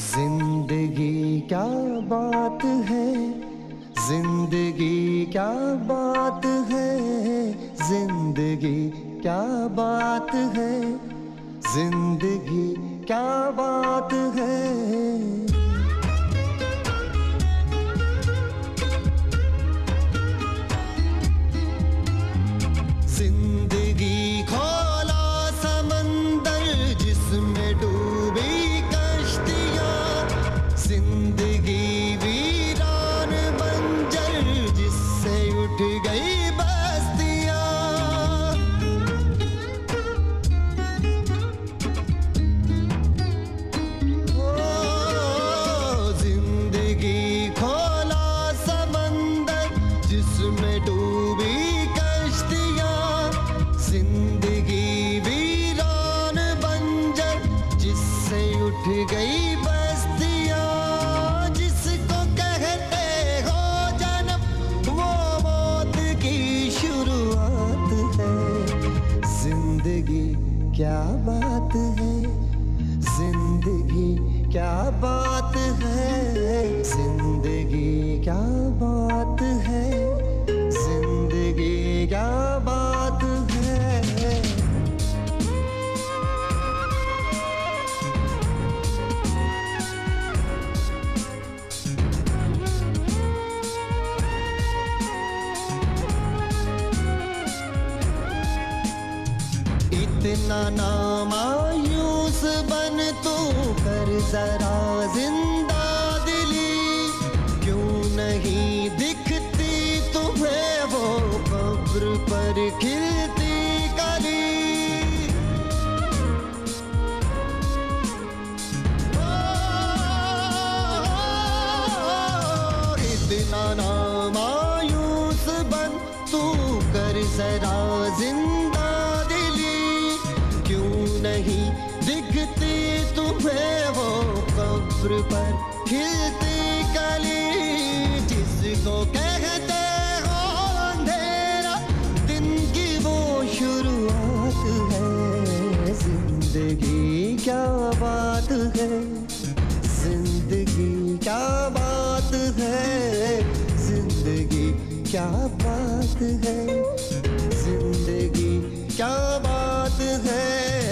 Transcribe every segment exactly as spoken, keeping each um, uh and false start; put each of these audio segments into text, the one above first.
जिंदगी क्या बात है, जिंदगी क्या बात है, जिंदगी क्या बात है, जिंदगी क्या बात है। जिंदगी खोला समंदर जिसमें डूबी कश्तियां, जिंदगी वीरान बंजर जिससे उठ गई बस्तियां। ओ जिंदगी खोला समंदर जिसमें डूबी जिंदगी वीरान बंजर जिससे उठ गई बस्तियां। जिसको कहते हो जन्म वो मौत की शुरुआत है। जिंदगी क्या बात है, जिंदगी क्या बात है, जिंदगी क्या बात है, जिंदगी क्या बात है। इतना ना मायूस बन तू कर जरा जिंदा दिली, क्यों नहीं दिखती तुम्हें वो कब्र पर खिलती कली। इतना ना मायूस बन तू कर जरा जिंदा दिली, क्यों नहीं दिखती तुम्हें वो कब्र पर खिलती कली। जिसको कहते हो अंधेरा दिन की वो शुरुआत है। जिंदगी क्या बात है, जिंदगी क्या बात है, जिंदगी क्या बात है, जिंदगी क्या बात है।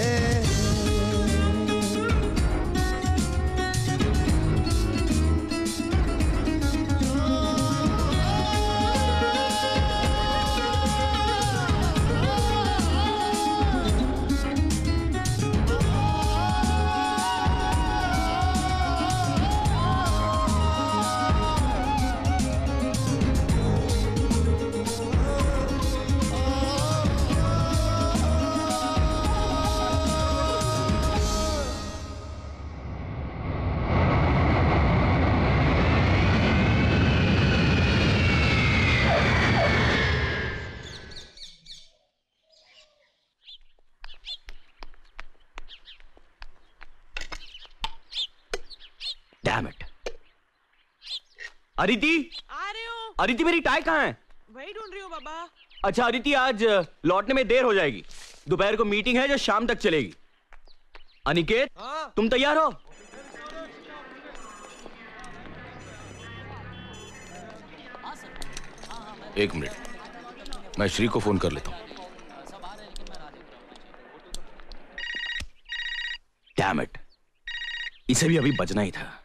Damn it. अदिति, आ रही हूँ। अदिति मेरी टाई कहाँ है? वही ढूंढ रही हूँ बाबा। अच्छा अदिति, आज लौटने में देर हो जाएगी। दोपहर को मीटिंग है जो शाम तक चलेगी। अनिकेत, हाँ? तुम तैयार हो? एक मिनट, मैं श्री को फोन कर लेता हूँ। Damn it. इसे भी अभी बजना ही था।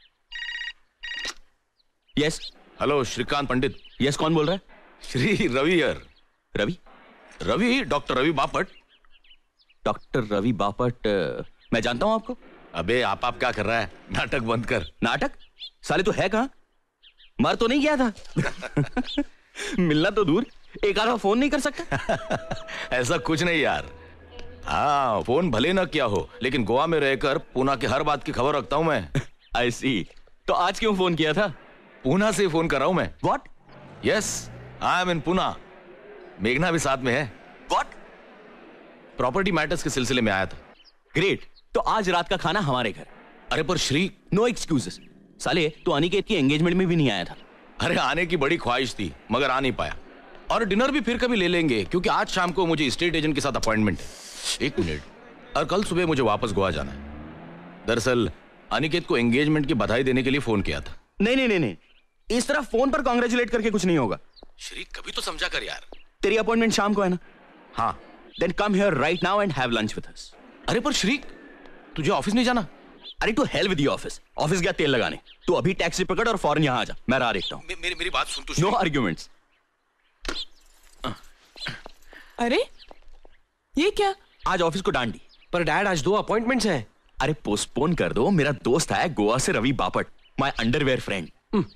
Yes yes. Hello Shrikant Pandit. Yes yes, कौन बोल रहा है? श्री रवि यार। रवि? रवि, डॉक्टर रवि बापट। डॉक्टर रवि बापट, मैं जानता हूं आपको। अबे आप आप क्या कर रहा है? नाटक बंद कर। नाटक? साले तो है कहां? मर तो नहीं गया था? मिलना तो दूर, एक आधा फोन नहीं कर सकता? ऐसा कुछ नहीं यार। हाँ, फोन भले ना किया हो, लेकिन गोवा में रहकर पूना की हर बात की खबर रखता हूं मैं। आई सी। तो आज क्यों फोन किया था? पूना से फोन कर रहा हूं मैं। What? Yes, I am in Poona. मेघना भी साथ में है। What? प्रॉपर्टी मैटर्स के सिलसिले में आया था। ग्रेट। तो आज रात का खाना हमारे घर। अरे पर श्री, नो एक्सक्यूजेस। साले तो अनिकेत की एंगेजमेंट में भी नहीं आया था। अरे आने की बड़ी ख्वाहिश थी मगर आ नहीं पाया। और डिनर भी फिर कभी ले लेंगे, क्योंकि आज शाम को मुझे स्टेट एजेंट के साथ अपॉइंटमेंट है। एक मिनट, और कल सुबह मुझे वापस गोवा जाना है। दरअसल अनिकेत को एंगेजमेंट की बधाई देने के लिए फोन किया था। नहीं नहीं नहीं नहीं, इस तरह फोन पर कांग्रेचुलेट करके कुछ नहीं होगा। श्री कभी तो समझा कर यार। तेरी अपॉइंटमेंट शाम को है ना? हाँ। Then come here right now and have lunch with us. अरे पर श्री, तुझे ऑफिस नहीं जाना? अरे to hell with the office. Office गया तेल लगाने, तू अभी टैक्सी पकड़ और फौरन यहाँ आ जा, मैं राह देखता हूँ। मे, मेरी मेरी बात सुन तू। No arguments. अरे ये क्या? आज ऑफिस को डांट दी। पर डैड आज दो अपॉइंटमेंट्स हैं। अरे पोस्टपोन कर दो, मेरा दोस्त आया गोवा से, Ravi Bapat, my underwear friend.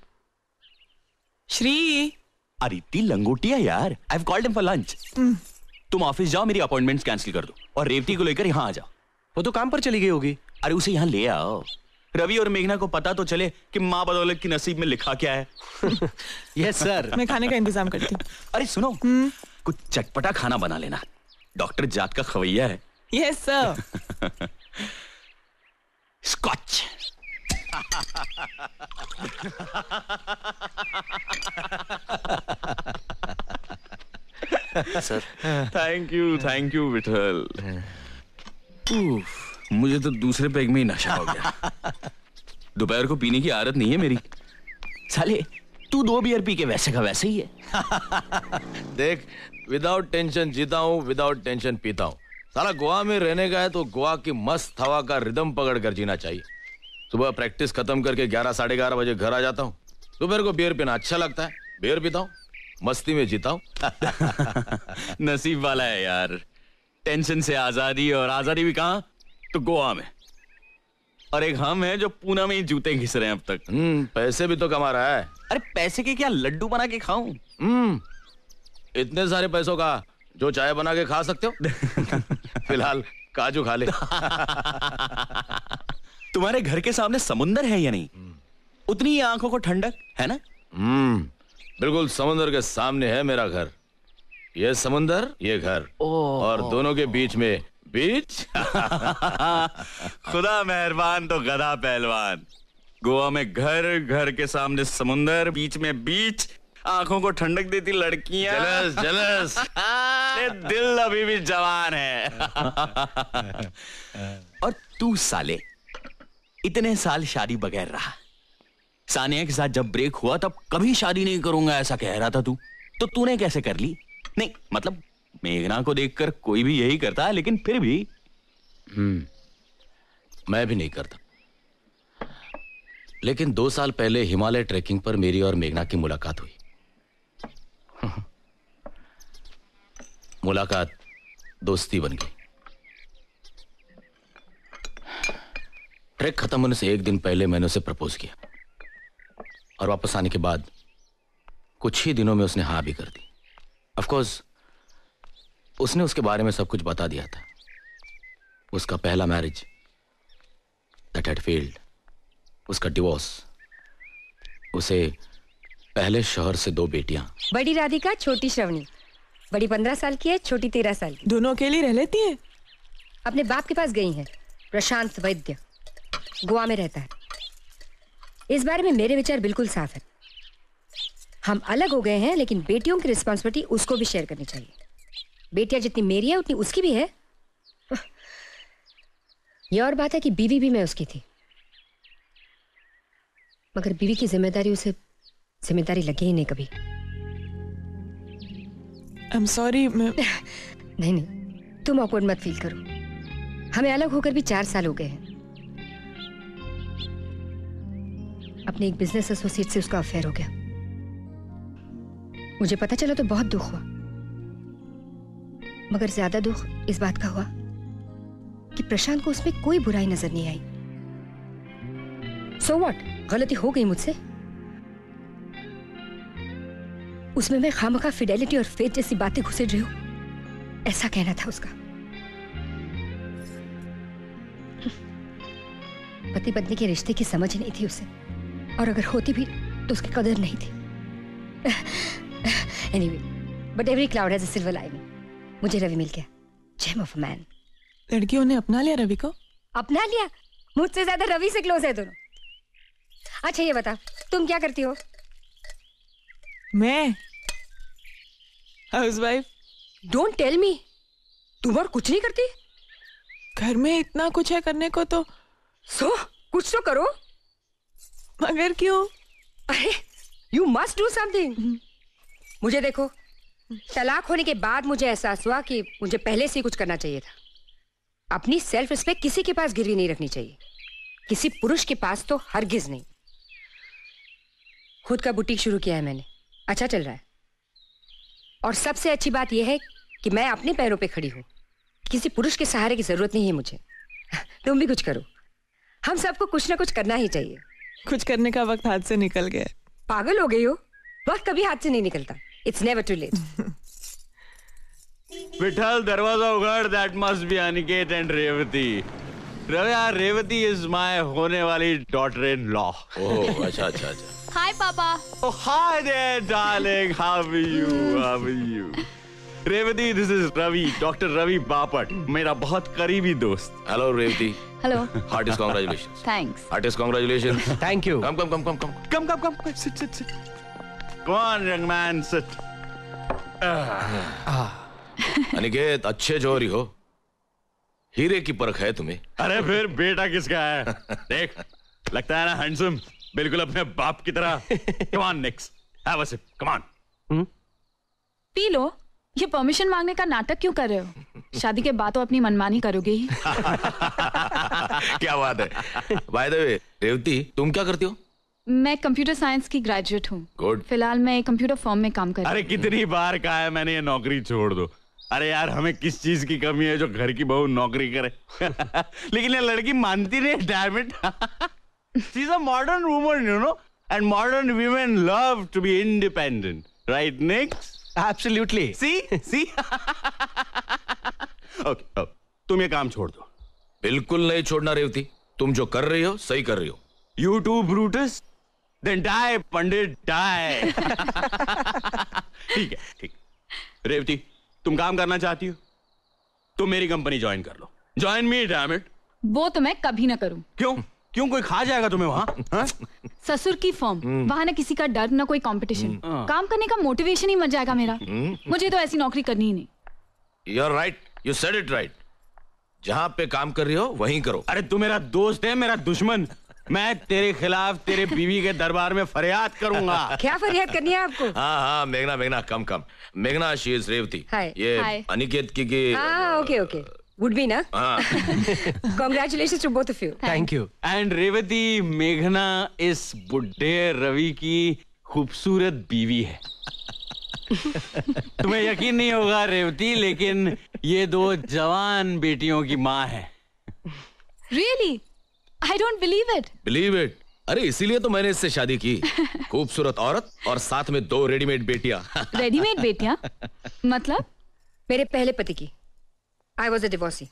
Shri Aditi लंगोटिया यार, I have called him for lunch. तुम ऑफिस जाओ, मेरी अपॉइंटमेंट्स कैंसिल कर दो और रेवती को लेकर यहाँ आ जाओ। वो तो काम पर चली गई होगी। अरे उसे यहाँ ले आओ, रवि और मेघना को पता तो चले कि माँ बदौलत की नसीब में लिखा क्या है। Yes sir. मैं खाने का इंतजाम करती हूँ। अरे सुनो, कुछ चटपटा खाना बना लेना, डॉक्टर जात का खवैया है। Yes sir. Scotch. Sir thank you thank you Vithal. उफ, मुझे तो दूसरे पैग में ही नशा हो गया। दोपहर को पीने की आदत नहीं है मेरी। साले तू दो बियर पी के वैसे का वैसे ही है। देख, विदाउट टेंशन जीता हूँ, विदाउट टेंशन पीता हूँ। साला गोवा में रहने का है तो गोवा की मस्त हवा का रिदम पकड़ कर जीना चाहिए। सुबह प्रैक्टिस खत्म करके ग्यारह साढ़े ग्यारह बजे घर आ जाता हूँ। दोपहर को बियर पीना अच्छा लगता है, बियर पीता हूँ, मस्ती में जीता हूँ। नसीब वाला है यार, टेंशन से आजादी, और आजादी भी कहाँ, तो गोवा में। और एक हम है जो पूना में ही जूते घिस रहे हैं अब तक। हम्म पैसे भी तो कमा रहा है। अरे पैसे के क्या, लड्डू बना के खाऊं? हम्म इतने सारे पैसों का जो चाय बना के खा सकते हो। फिलहाल काजू खा ले। तुम्हारे घर के सामने समुंदर है या नहीं? उतनी ही आंखों को ठंडक है ना? हम्म बिल्कुल समुंदर के सामने है मेरा घर। ये समुंदर, ये घर, और दोनों के बीच में बीच। खुदा मेहरबान तो गधा पहलवान। गोवा में घर, घर के सामने समुंदर, बीच में बीच, आंखों को ठंडक देती लड़कियां। Jealous jealous. दिल अभी भी जवान है। और तू साले इतने साल शादी बगैर रहा। सानिया के साथ जब ब्रेक हुआ तब कभी शादी नहीं करूंगा ऐसा कह रहा था तू, तो तूने कैसे कर ली? नहीं मतलब मेघना को देखकर कोई भी यही करता है, लेकिन फिर भी। हम्म मैं भी नहीं करता। लेकिन दो साल पहले हिमालय ट्रैकिंग पर मेरी और मेघना की मुलाकात हुई। मुलाकात दोस्ती बन गई। ट्रैक खत्म होने से एक दिन पहले मैंने उसे प्रपोज किया, और वापस आने के बाद कुछ ही दिनों में उसने हाँ भी कर दी। ऑफ कोर्स उसने उसके बारे में सब कुछ बता दिया था। उसका पहला मैरिज दैट हैड फेल्ड, उसका डिवोर्स, उसे पहले शौहर से दो बेटियां। बड़ी राधिका, छोटी श्रवणी। बड़ी पंद्रह साल की है, छोटी तेरह साल की। दोनों अकेली रह लेती है? अपने बाप के पास गई हैं। प्रशांत वैद्य गोवा में रहता है। इस बारे में मेरे विचार बिल्कुल साफ है। हम अलग हो गए हैं, लेकिन बेटियों की रिस्पॉन्सिबिलिटी उसको भी शेयर करनी चाहिए। बेटियां जितनी मेरी है उतनी उसकी भी है। यह और बात है कि बीवी भी मैं उसकी थी, मगर बीवी की जिम्मेदारी उसे जिम्मेदारी लगी ही नहीं कभी। I'm sorry, मैं... नहीं नहीं, तुम ऑकवर्ड मत फील करो। हमें अलग होकर भी चार साल हो गए हैं। अपने एक बिजनेस एसोसिएट से उसका अफेयर हो गया। मुझे पता चला तो बहुत दुख हुआ, मगर ज्यादा दुख इस बात का हुआ कि प्रशांत को उसमें कोई बुराई नजर नहीं आई। सो व्हाट, गलती हो गई मुझसे। उसमें मैं खामखा फिडेलिटी और फेथ जैसी बातें घुसेड़ रही हूं, ऐसा कहना था उसका। पति पत्नी के रिश्ते की समझ नहीं थी उसे, और अगर होती भी तो उसकी कदर नहीं थी। Anyway, but every cloud has a silver lining. मुझे रवि मिल गया, जेम ऑफ अ मैन। लड़कियों ने अपना लिया रवि को? अपना लिया? मुझसे ज्यादा रवि से क्लोज है दोनों। अच्छा ये बता, तुम क्या करती हो? मैं हाउसवाइफ। डोंट टेल मी, तुम और कुछ नहीं करती? घर में इतना कुछ है करने को तो। सो कुछ तो करो। मगर क्यों? अरे यू मस्ट डू समथिंग। मुझे देखो, तलाक होने के बाद मुझे एहसास हुआ कि मुझे पहले से ही कुछ करना चाहिए था। अपनी सेल्फ रिस्पेक्ट किसी के पास गिरवी नहीं रखनी चाहिए, किसी पुरुष के पास तो हरगिज नहीं। खुद का बुटीक शुरू किया है मैंने, अच्छा चल रहा है। और सबसे अच्छी बात यह है कि मैं अपने पैरों पे खड़ी हूं, किसी पुरुष के सहारे की जरूरत नहीं है मुझे। तुम भी कुछ करो, हम सबको कुछ ना कुछ करना ही चाहिए। कुछ करने का वक्त हाथ से निकल गया। पागल हो गई हो? वक्त कभी हाथ से नहीं निकलता। It's never too late. Vithal, दरवाजा उगाड़। That must be Aniket and Revati. Ravi, यार रेवती इज माय होने वाली डॉटर इन लॉ। ओह, अच्छा अच्छा अच्छा। हाय पापा। Oh, hi there, darling. How are you? How are you? Revati, this is Ravi, Doctor Ravi Bapat, मेरा बहुत करीबी दोस्त। Hello Revati. Hello. Heartiest congratulation. Thanks. Heartiest congratulation. Thank you. Come come come come come Come, come, come, come, sit, sit, sit. Come on, young man, sit. Aniket, अच्छे जोरी हो, हीरे की परख है तुम्हें। अरे फिर बेटा किसका है? देख, लगता है ना हैंडसम, बिल्कुल अपने बाप की तरह। Come on, Nix, have a sip. Come on. पी लो। ये परमिशन मांगने का नाटक क्यों कर रहे हो? शादी के बाद तो अपनी मनमानी करोगे ही। क्या बात है। बाय द वे, रेवती, तुम क्या करती हो? मैं कंप्यूटर साइंस की ग्रेजुएट हूँ। गुड। फिलहाल मैं कंप्यूटर फर्म में काम कर रही अरे हूँ। कितनी बार कहा है मैंने ये नौकरी छोड़ दो। अरे यार, हमें किस चीज की कमी है जो घर की बहू नौकरी करे? लेकिन ये लड़की मानती नहीं। Damn it. She is a modern woman, you know, and modern women love to be independent, right Nicks? Absolutely. See see. Okay, तुम ये काम छोड़ दो। बिल्कुल नहीं छोड़ना रेवती, तुम जो कर रही हो सही कर रही हो। You too, Brutus? Then die, Pandit, die. ठीक है, ठीक। रेवती, तुम काम करना चाहती हो? तुम मेरी कंपनी ज्वाइन कर लो। Join me, damn it. वो तो मैं कभी ना करूँ। क्यों? क्यों, कोई खा जाएगा तुम्हें वहां? हाँ? ससुर की फर्म, वहाँ ना किसी का डर ना कोई कंपटीशन। काम करने का मोटिवेशन ही मर जाएगा मेरा। मुझे तो ऐसी नौकरी करनी ही नहीं। You're right, you said it right. जहां पे काम कर रही हो वहीं करो। अरे तू मेरा दोस्त है, मेरा दुश्मन। मैं तेरे खिलाफ तेरे बीवी के दरबार में फरियाद करूंगा। क्या फरियाद करनी है आपको? हाँ हाँ, मेघना मेघना कम कम। मेघना, शी इज रेवती। Hi. ये Hi. अनिकेत की की हाँ, ओके ओके, वुड बी ना। हाँ। Congratulations to both of you. Thank you. And Revathi, मेघना इस बुड्ढे रवि की खूबसूरत बीवी है। तुम्हें यकीन नहीं होगा रेवती, लेकिन ये दो जवान बेटियों की माँ है। Really? I don't believe it. Believe it. अरे इसीलिए तो मैंने इससे शादी की। खूबसूरत औरत और साथ में दो रेडीमेड बेटियां। रेडीमेड बेटियां? मतलब? मेरे पहले पति की। I was a divorcee.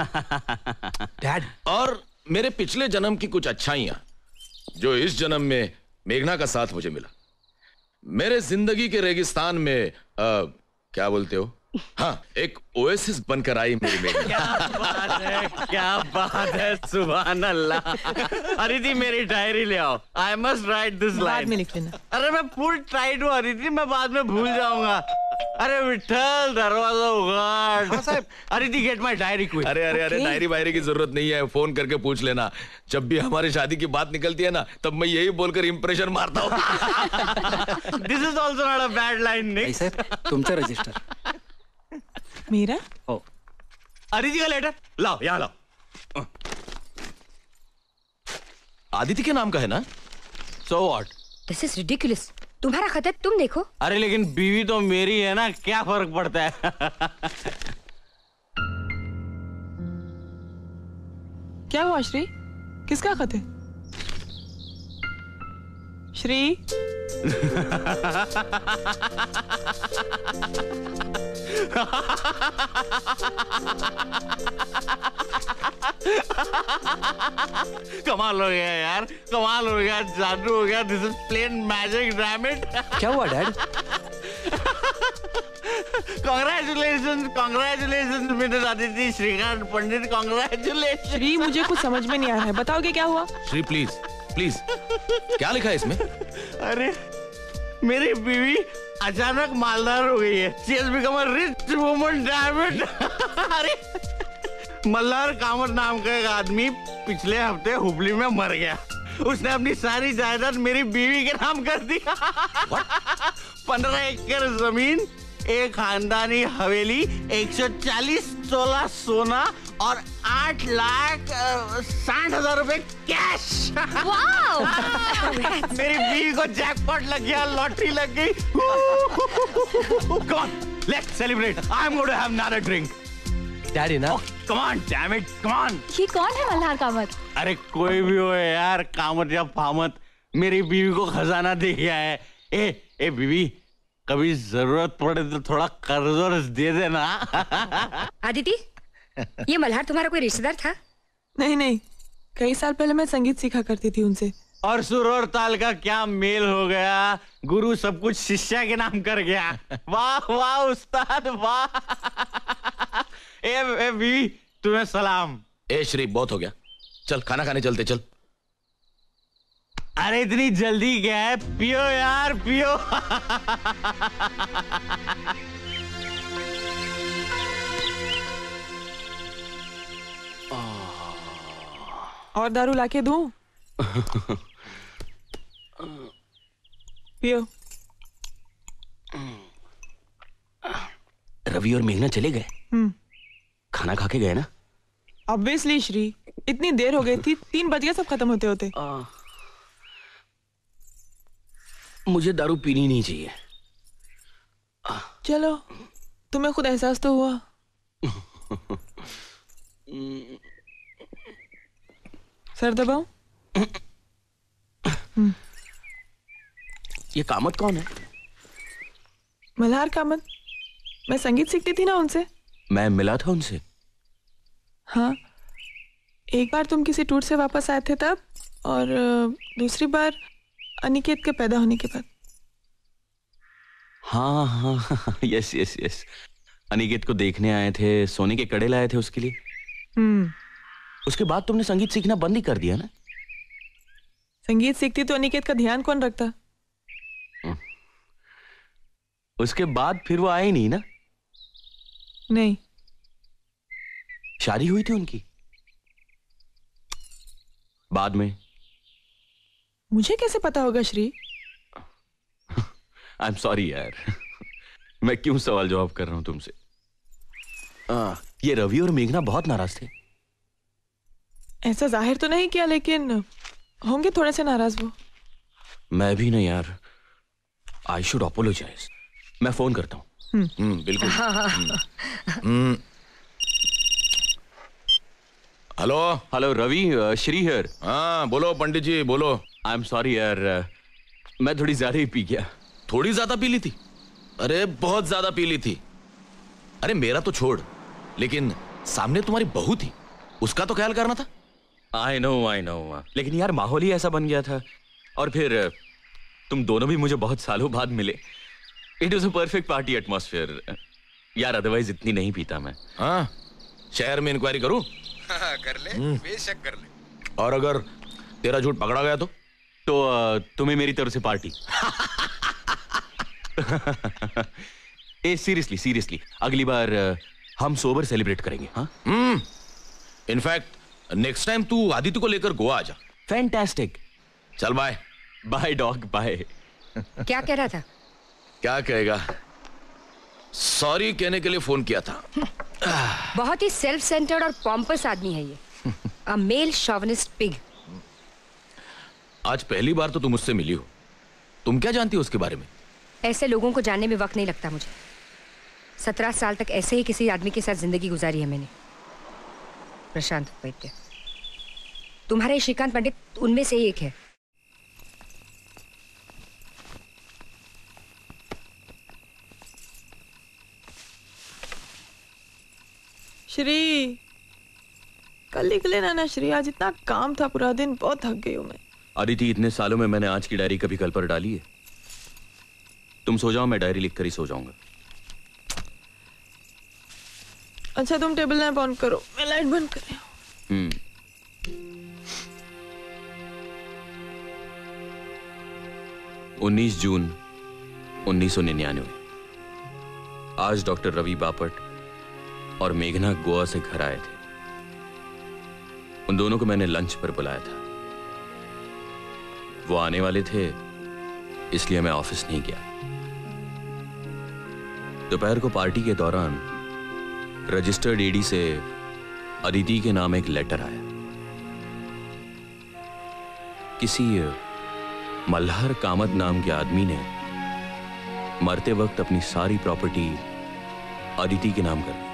Dad. और मेरे पिछले जन्म की कुछ अच्छाइयां जो इस जन्म में मेघना का साथ मुझे मिला। मेरे जिंदगी के रेगिस्तान में आ, क्या बोलते हो, हाँ, एक ओएसिस बनकर आई मेरी मेघना। क्या बात है, क्या बात है, सुभान अल्लाह। अदिति, मेरी डायरी ले आओ। I must write this bad line. में लिख लेना। अरे मैं फुल टाइट हूँ अदिति, मैं बाद में भूल जाऊंगा। अरे विठल, दरवाजा उगाड़। Aditi, get my diary quick. अरे अरे अरे, डायरी वायरी की जरूरत नहीं है, फोन करके पूछ लेना। जब भी हमारी शादी की बात निकलती है ना, तब मैं यही बोलकर इंप्रेशन मारता हूँ। This is also not a bad line, Nick. Sir, तुमचा रजिस्टर। मेरा? अदिति का लेटर लाओ, यहाँ लाओ। आदिति के नाम का है ना? So what? This is ridiculous. तुम्हारा खत है, तुम देखो। अरे लेकिन बीवी तो मेरी है ना, क्या फर्क पड़ता है? क्या हुआ श्री? किसका खत है? श्री? कमाल हो गया यार, कमाल हो गया, जादू हो गया। This is plain magic, damn it. क्या हुआ dad? Congratulation, congratulation Mrs Aditi Shrikant Pandit, congratulation. Shri, मुझे कुछ समझ में नहीं आ रहा है, बताओगे क्या हुआ? श्री प्लीज प्लीज, क्या लिखा है इसमें? अरे मेरी बीवी अचानक मालदार हो गई है। She has become a rich woman, damn it। अरे मल्हार कामत नाम का एक आदमी पिछले हफ्ते हुबली में मर गया। उसने अपनी सारी जायदाद मेरी बीवी के नाम कर दिया। पंद्रह एकड़ जमीन, एक खानदानी हवेली, एक सौ चालीस तोला सोना और आठ लाख साठ हजार रुपए कैश। मेरी बीवी को जैकपॉट लग गया, लॉटरी लग गई। Come on, let's celebrate. I'm going to have another drink. Daddy ना, Come on, damn it, come on. ये कौन है मल्हार कामत? अरे कोई भी हो यार, कामत या फामत, मेरी बीवी को खजाना दे गया है। ए ए बीवी, कभी जरूरत पड़े तो थोड़ा कर्ज वर्ज दे देना। आदिति, ये मल्हार तुम्हारा कोई रिश्तेदार था? नहीं नहीं, कई साल पहले मैं संगीत सीखा करती थी उनसे। और सुर और ताल का क्या मेल हो गया, गुरु सब कुछ शिष्या के नाम कर गया। वाह वाह उस्ताद वाह। ए, ए बीवी, तुम्हें सलाम। ए श्री, बहुत हो गया, चल खाना खाने चलते, चल। अरे इतनी जल्दी क्या है, पियो यार पियो। और दारू लाके दूं? पियो। रवि और मेघना चले गए? हम्म। खाना खा के गए ना? ऑब्वियसली श्री, इतनी देर हो गई थी, तीन बज गए सब खत्म होते होते। आ, मुझे दारू पीनी नहीं चाहिए। आ, चलो, तुम्हें खुद एहसास तो हुआ। सर दबाओ। ये कामत कौन है? मल्हार कामत, मैं संगीत सीखती थी ना उनसे। मैं मिला था उनसे। हाँ, एक बार तुम किसी टूर से वापस आए थे तब, और दूसरी बार अनिकेत के पैदा होने के बाद। हाँ हाँ, यस यस यस, अनिकेत को देखने आए थे, सोने के कड़े लाए थे उसके लिए। हम्म। उसके बाद तुमने संगीत सीखना बंद ही कर दिया ना? संगीत सीखती तो अनिकेत का ध्यान कौन रखता? उसके बाद फिर वो आए नहीं ना? नहीं। शादी हुई थी उनकी बाद में? मुझे कैसे पता होगा श्री? आई एम सॉरी यार। मैं क्यों सवाल जवाब कर रहा हूं तुमसे। आ, ये रवि और मेघना बहुत नाराज थे। ऐसा जाहिर तो नहीं किया, लेकिन होंगे थोड़े से नाराज वो। मैं भी नहीं यार। I should apologise. मैं फोन करता हूँ। हम्म, बिल्कुल। हम्म। Hello hello Ravi, Shri here. हाँ बोलो पंडित जी, बोलो। आई एम सॉरी यार, मैं थोड़ी ज्यादा ही पी गया। थोड़ी ज्यादा पी ली थी? अरे बहुत ज्यादा पी ली थी। अरे मेरा तो छोड़, लेकिन सामने तुम्हारी बहू थी, उसका तो ख्याल करना था। आई नो आई नो, लेकिन यार माहौल ही ऐसा बन गया था। और फिर तुम दोनों भी मुझे बहुत सालों बाद मिले। It was a perfect party atmosphere यार, अदरवाइज इतनी नहीं पीता मैं। हाँ, शहर में इंक्वायरी करूं? कर ले, बेशक कर ले। और अगर तेरा झूठ पकड़ा गया तो? तो तुम्हें मेरी तरफ से पार्टी। ए सीरियसली सीरियसली, अगली बार हम सोबर सेलिब्रेट करेंगे। हाँ, हम्म। इनफैक्ट नेक्स्ट टाइम तू आदित्य को लेकर गोवा आ जा। फैंटास्टिक। चल बाय। Bye dog bye. क्या कह रहा था? क्या कहेगा, सॉरी कहने के लिए फोन किया था। बहुत ही सेल्फ सेंटर्ड और पॉम्पस आदमी है ये। A male chauvinist pig. आज पहली बार तो तुम मुझसे मिली हो, तुम क्या जानती हो उसके बारे में? ऐसे लोगों को जानने में वक्त नहीं लगता मुझे। सत्रह साल तक ऐसे ही किसी आदमी के साथ जिंदगी गुजारी है मैंने, प्रशांत वैद्य। तुम्हारे श्रीकांत पंडित उनमें से ही एक है। श्री, कल निकले ना ना श्री, आज इतना काम था पूरा दिन, बहुत थक गई हूँ मैं। अदिति, इतने सालों में मैंने आज की डायरी कभी कल पर डाली है? तुम सो जाओ, मैं डायरी लिखकर ही सो जाऊंगा। अच्छा तुम टेबल लैंप ऑन करो, मैं लाइट बंद कर रही हूँ। हम्म। उन्नीस जून उन्नीस सौ निन्यानवे। आज डॉक्टर रवि बापट और मेघना गोवा से घर आए थे। उन दोनों को मैंने लंच पर बुलाया था। वो आने वाले थे, इसलिए मैं ऑफिस नहीं गया। दोपहर को पार्टी के दौरान रजिस्टर्ड ईडी से अदिति के नाम एक लेटर आया। किसी मल्हार कामत नाम के आदमी ने मरते वक्त अपनी सारी प्रॉपर्टी अदिति के नाम कर दी।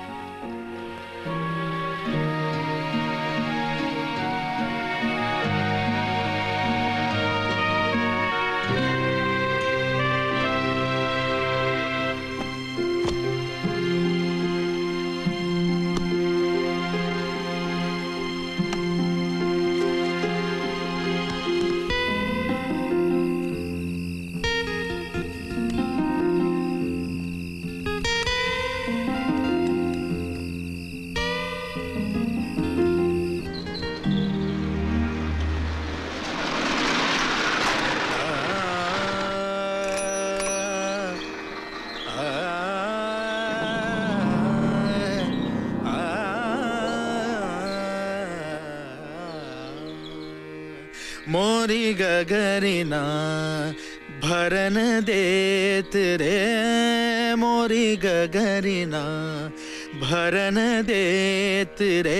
मोरी गगरिना भरन देत रे, मोरी गगरिना भरन देत रे।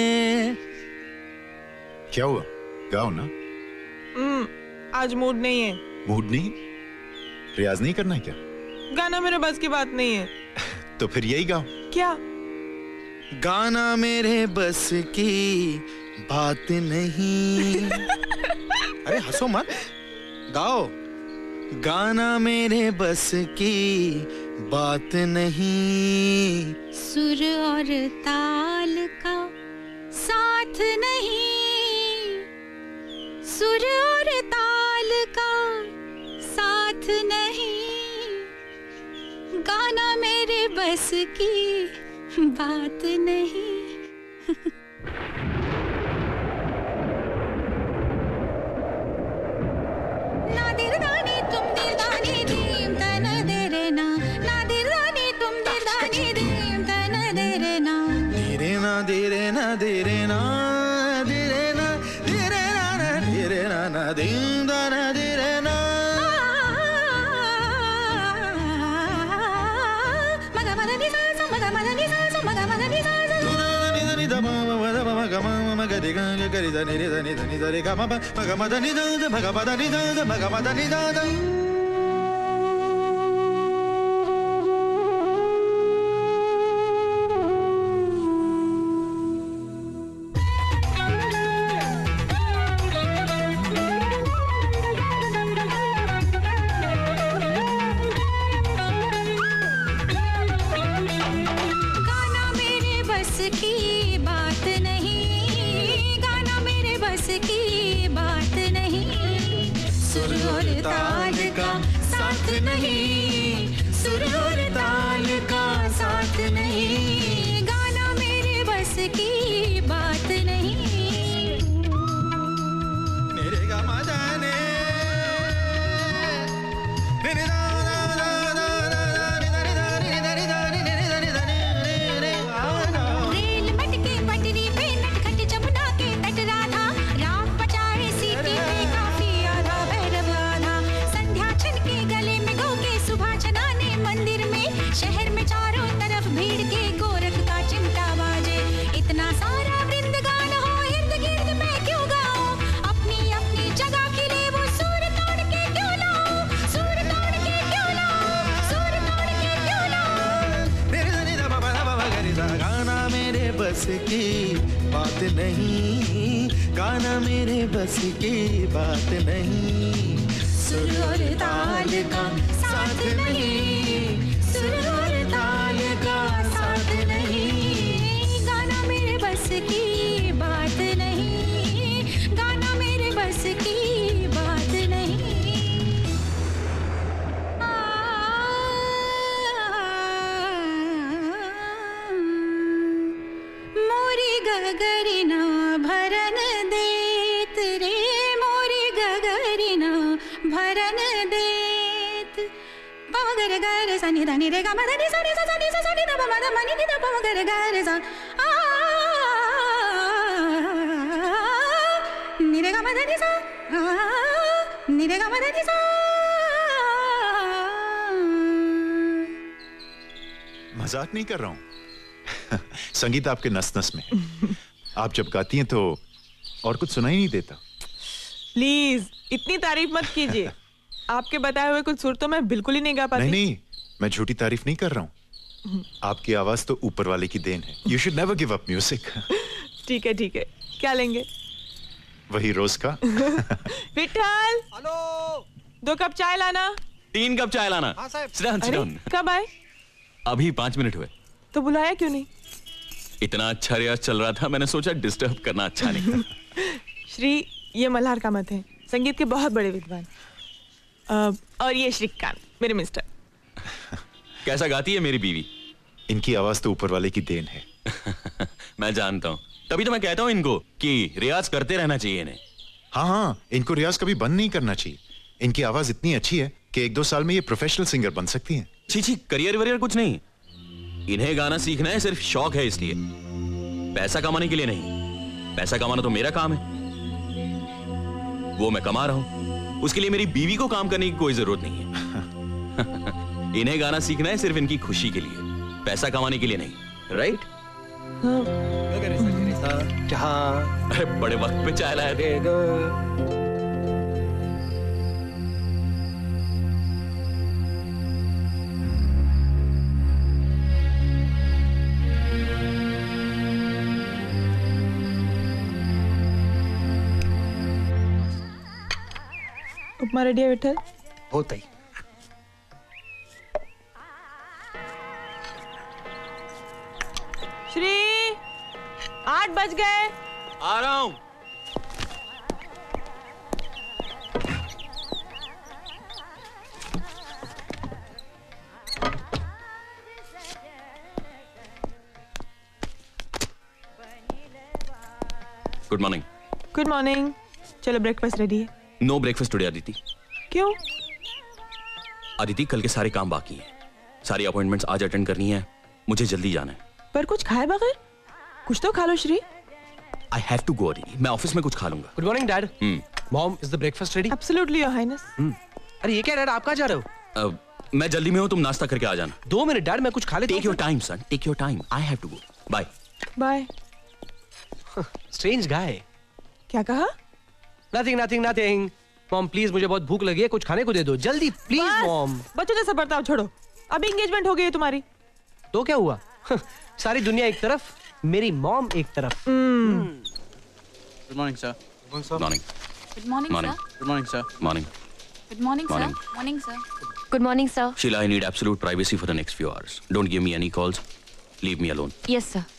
क्या हुआ? गाओ ना। हम्म, आज मूड नहीं है। मूड नहीं? रियाज नहीं करना है क्या? गाना मेरे बस की बात नहीं है। तो फिर यही गाओ। क्या? गाना मेरे बस की बात नहीं। अरे हंसो मत, गाओ। गाना मेरे बस की बात नहीं, सुर और ताल का साथ नहीं, सुर और ताल का साथ नहीं, गाना मेरे बस की बात नहीं। धीरे ना धीरे ना धीरे ना धीरे ना धीरे ना ना दिन ना धीरे ना। मगा मगा नि सा सा मगा मगा नि सा सा मगा मगा नि सा सा नि सा नि दा मा मा दा मा गा मा मा गा रे गा गा रे दा नि रे दा नि दा नि दा रे गा मा मगा मा दा नि दा दा मगा मा दा नि दा दा मगा मा दा नि दा दा। की बात नहीं, गाना मेरे बस की बात नहीं, सुर और ताल का साथ नहीं, सुर और ताल का साथ नहीं, गाना मेरे बस की बात नहीं, गाना मेरे बस की बात नहीं। गगरिना भरन देत रे, मोरी गगरिना भरन देत। पव गर गर सा नि दा नि रे गा मा दा नि सा नि सा सा नि सा सा नि दा मा दा मा नि नि दा पव गर गर सा आ निरे गा मा धा नि सा, निरे गा मा धा नि सा। मजाक नहीं कर रहा हूं। संगीत आपके नस नस में है। आप जब गाती हैं तो और कुछ सुनाई नहीं देता। प्लीज इतनी तारीफ मत कीजिए। आपके बताए हुए कुछ सुर तो मैं बिल्कुल ही नहीं गा पाती। नहीं नहीं, मैं झूठी तारीफ नहीं कर रहा हूँ। आपकी आवाज तो ऊपर वाले की देन है। You should never give up music. ठीक है ठीक है, क्या लेंगे? वही रोज का। विठल, हेलो, दो कप चाय लाना। तीन कप चाय लाना। हाँ साहब। Sit down, sit down. कब आए? अभी पांच मिनट हुए। तो बुलाया क्यों नहीं? इतना अच्छा रियाज चल रहा था, मैंने सोचा डिस्टर्ब करना अच्छा नहीं। श्री, ये मल्हार कामत हैं, संगीत के बहुत बड़े विद्वान। uh, और ये श्रीकांत, मेरे मिस्टर। कैसा गाती है मेरी बीवी? इनकी आवाज तो ऊपर वाले की देन है। मैं जानता हूँ, तभी तो मैं कहता हूँ इनको कि रियाज करते रहना चाहिए इन्हें। हाँ हाँ, इनको रियाज कभी बंद नहीं करना चाहिए। इनकी आवाज इतनी अच्छी है कि एक दो साल में ये प्रोफेशनल सिंगर बन सकती हैं। छी छी, करियर वरियर कुछ नहीं। इन्हें गाना सीखना है सिर्फ शौक है, इसलिए पैसा कमाने के लिए नहीं। पैसा कमाना तो मेरा काम है, वो मैं कमा रहा हूं। उसके लिए मेरी बीवी को काम करने की कोई जरूरत नहीं है। इन्हें गाना सीखना है सिर्फ इनकी खुशी के लिए, पैसा कमाने के लिए नहीं। राइट? अरे बड़े वक्त पे चाय लाया थे। उपमा रेडी है विठल? होता ही। श्री, आठ बज गए। आ रहा हूं। Good morning. Good morning. चलो ब्रेकफास्ट रेडी है। No breakfast today Aditi. क्यों? अदिति, कल के सारे काम बाकी हैं। सारी अपॉइंटमेंट्स आज अटेंड करनी है, मुझे जल्दी जाना है। पर कुछ खाए बगैर? कुछ तो खा लो Shri. I have to go Aditi, मैं ऑफिस में कुछ खा लूंगा। Good morning dad. Mom, is the breakfast ready? Absolutely your highness. अरे ये क्या डैड, आप कहाँ जा रहे हो? uh, मैं जल्दी में हूँ, तुम नाश्ता करके आ जाना। दो मिनट डैड, मैं कुछ खा लेता हूँ। Take your time son, take your time. I have to go. Bye bye. Strange guy. क्या कहा? Nothing nothing nothing. Mom please, मुझे बहुत भूख लगी है, कुछ खाने को दे दो जल्दी प्लीज मॉम। बच्चों जैसा बर्ताव छोड़ो, अभी एंगेजमेंट हो गई है तुम्हारी। तो क्या हुआ? सारी दुनिया एक तरफ, मेरी मॉम एक तरफ। Good morning sir. Morning. Good morning morning sir. Good morning sir. Morning. Good morning sir. Morning. Morning sir. Good morning, sir. Sheila, I need absolute privacy for the next few hours. Don't give me any calls. Leave me alone. Yes, sir.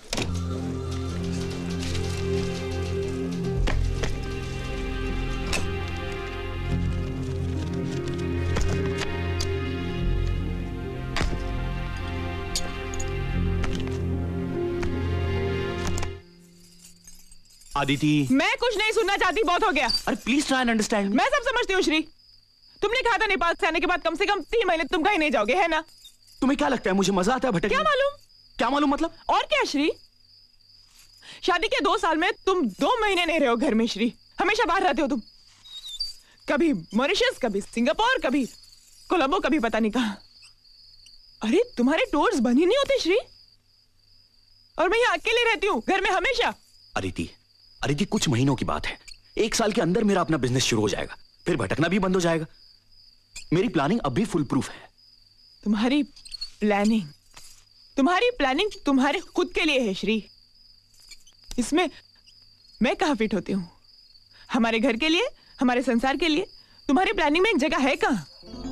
Aditi, मैं कुछ नहीं सुनना चाहती, बहुत हो गया। अरे please try and understand. मैं सब समझती हूँ श्री। तुमने कहा था नेपाल से आने के बाद कम से कम तीन महीने तुम कहीं नहीं जाओगे, है ना? तुम्हें क्या लगता है मुझे मजा आता है भटकने? क्या मालूम? क्या मालूम मतलब? और क्या श्री, शादी के दो साल में तुम दो महीने नहीं रहे हो घर में श्री, हमेशा बाहर रहते हो तुम। कभी मॉरिशस, कभी सिंगापुर, कभी कोलंबो, कभी पता नहीं कहां। अरे तुम्हारे टूर्स बन ही नहीं होते श्री, और मैं यहाँ अकेले रहती हूँ घर में हमेशा। अदिति, अदिति कुछ महीनों की बात है, एक साल के अंदर मेरा अपना बिजनेस शुरू हो जाएगा, फिर भटकना भी बंद हो जाएगा। मेरी प्लानिंग अब भी फुल प्रूफ है। तुम्हारी प्लानिंग तुम्हारी प्लानिंग तुम्हारे खुद के लिए है श्री, इसमें मैं कहां फिट होती हूं? हमारे घर के लिए, हमारे संसार के लिए तुम्हारी प्लानिंग में एक जगह है कहां?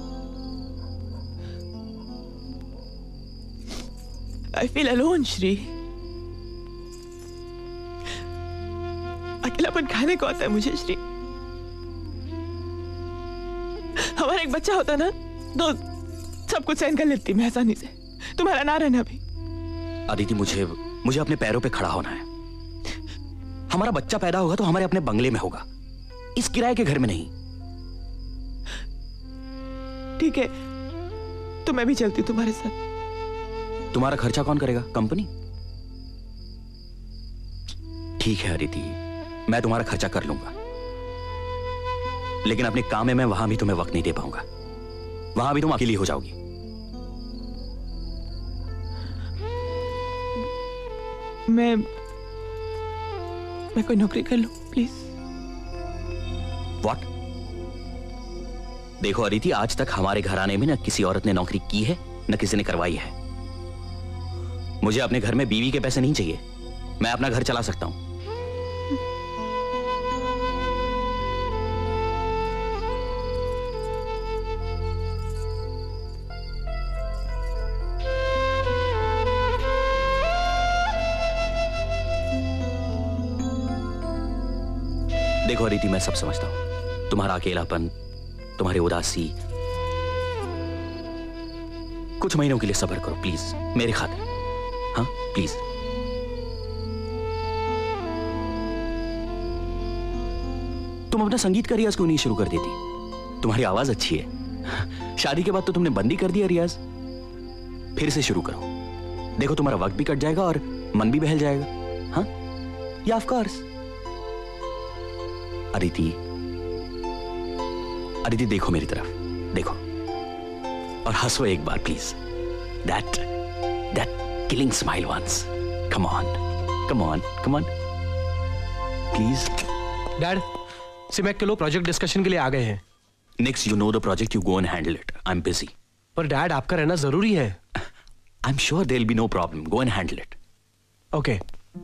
I feel alone Shri. अकेलापन खाने को आता है मुझे श्री। हमारा एक बच्चा होता ना तो सब कुछ सहन कर लेती मैं आसानी से, तुम्हारा ना रहना भी। अदिति, मुझे मुझे अपने पैरों पे खड़ा होना है। हमारा बच्चा पैदा होगा तो हमारे अपने बंगले में होगा, इस किराए के घर में नहीं। ठीक है, तो मैं भी चलती हूँ तुम्हारे साथ। तुम्हारा खर्चा कौन करेगा? कंपनी? ठीक है अदिति, मैं तुम्हारा खर्चा कर लूंगा, लेकिन अपने काम में मैं वहां भी तुम्हें वक्त नहीं दे पाऊंगा। वहां भी तुम अकेली हो जाओगी। मैं मैं कोई नौकरी कर लूं प्लीज? व्हाट? देखो अदिति, आज तक हमारे घराने में न किसी औरत ने नौकरी की है न किसी ने करवाई है। मुझे अपने घर में बीवी के पैसे नहीं चाहिए। मैं अपना घर चला सकता हूं। देखो अदिति, मैं सब समझता हूं, तुम्हारा अकेलापन, तुम्हारी उदासी। कुछ महीनों के लिए सब्र करो प्लीज, मेरे खातिर। हाँ प्लीज। तुम अपना संगीत का रियाज क्यों नहीं शुरू कर देती? तुम्हारी आवाज अच्छी है। शादी के बाद तो तुमने बंद ही कर दिया रियाज। फिर से शुरू करो। देखो तुम्हारा वक्त भी कट जाएगा और मन भी बहल जाएगा। हाँ या ऑफ कोर्स। अदिति, अदिति देखो मेरी तरफ, देखो और हंसो एक बार please. That that killing smile once. Come on, come on, come on please. Dad, सिमेक के लोग प्रोजेक्ट डिस्कशन के लिए आ गए हैं। Next you know the project, you go and handle it. I am busy. पर डैड, आपका रहना जरूरी है। I am sure there will be no problem. Go and handle it. Okay.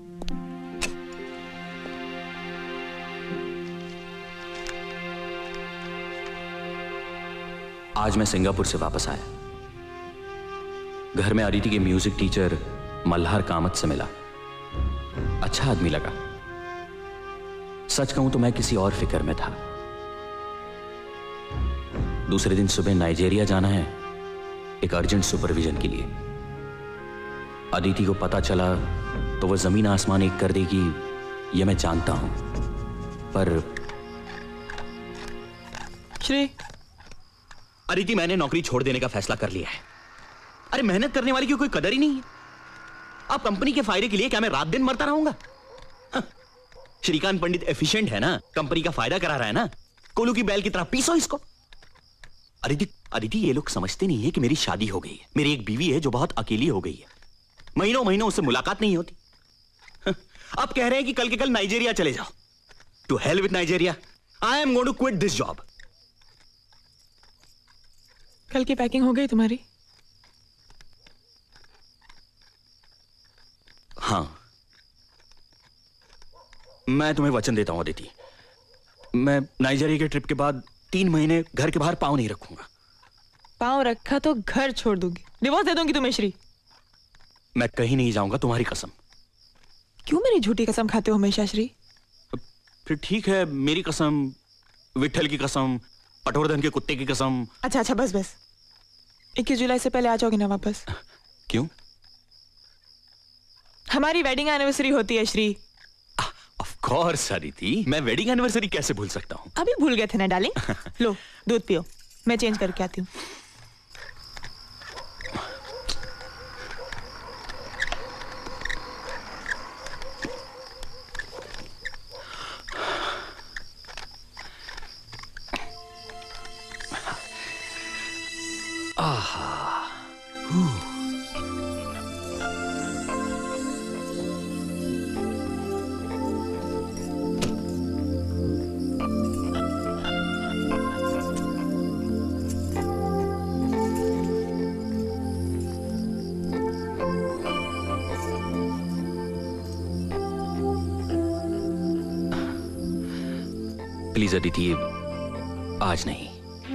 आज मैं सिंगापुर से वापस आया। घर में अदिति के म्यूजिक टीचर मल्हार कामत से मिला। अच्छा आदमी लगा। सच कहूं तो मैं किसी और फिक्र में था। दूसरे दिन सुबह नाइजीरिया जाना है एक अर्जेंट सुपरविजन के लिए। अदिति को पता चला तो वह जमीन आसमान एक कर देगी, यह मैं जानता हूं। पर श्री, अदिति, मैंने नौकरी छोड़ देने का फैसला कर लिया है। अरे मेहनत करने वाले की कोई कदर ही नहीं है। अब कंपनी के फायदे के लिए क्या मैं रात दिन मरता रहूंगा? हाँ। श्रीकांत पंडित एफिशिएंट है ना, कंपनी का फायदा करा रहा है ना। कोलू की बैल की तरह पीसो इसको। अदिति, अदिति ये लोग समझते नहीं है कि मेरी शादी हो गई है। मेरी एक बीवी है जो बहुत अकेली हो गई है। महीनों महीनों उससे मुलाकात नहीं होती। हाँ। अब कह रहे हैं कि कल के कल नाइजीरिया चले जाओ। To hell with Nigeria. I am going to quit this job. कल की पैकिंग हो गई तुम्हारी? हाँ, मैं तुम्हें वचन देता हूं अदिति, मैं नाइजीरिया के ट्रिप के बाद तीन महीने घर के बाहर पांव नहीं रखूंगा। पांव रखा तो घर छोड़ दूंगी, डिवोर्स दे दूंगी तुम्हें श्री। मैं कहीं नहीं जाऊंगा, तुम्हारी कसम। क्यों मेरी झूठी कसम खाते हो हमेशा श्री? फिर ठीक है, मेरी कसम, विट्ठल की कसम, पटवर्धन के कुत्ते की कसम। अच्छा अच्छा बस बस। इक्कीस जुलाई से पहले आ जाओगे ना वापस? क्यों? हमारी वेडिंग एनिवर्सरी होती है श्री। ऑफ कोर्स अदिति, मैं वेडिंग एनिवर्सरी कैसे भूल सकता हूँ? अभी भूल गए थे ना डार्लिंग। लो दूध पियो, मैं चेंज करके आती हूँ। आहा, प्लीज अदिति, आज नहीं।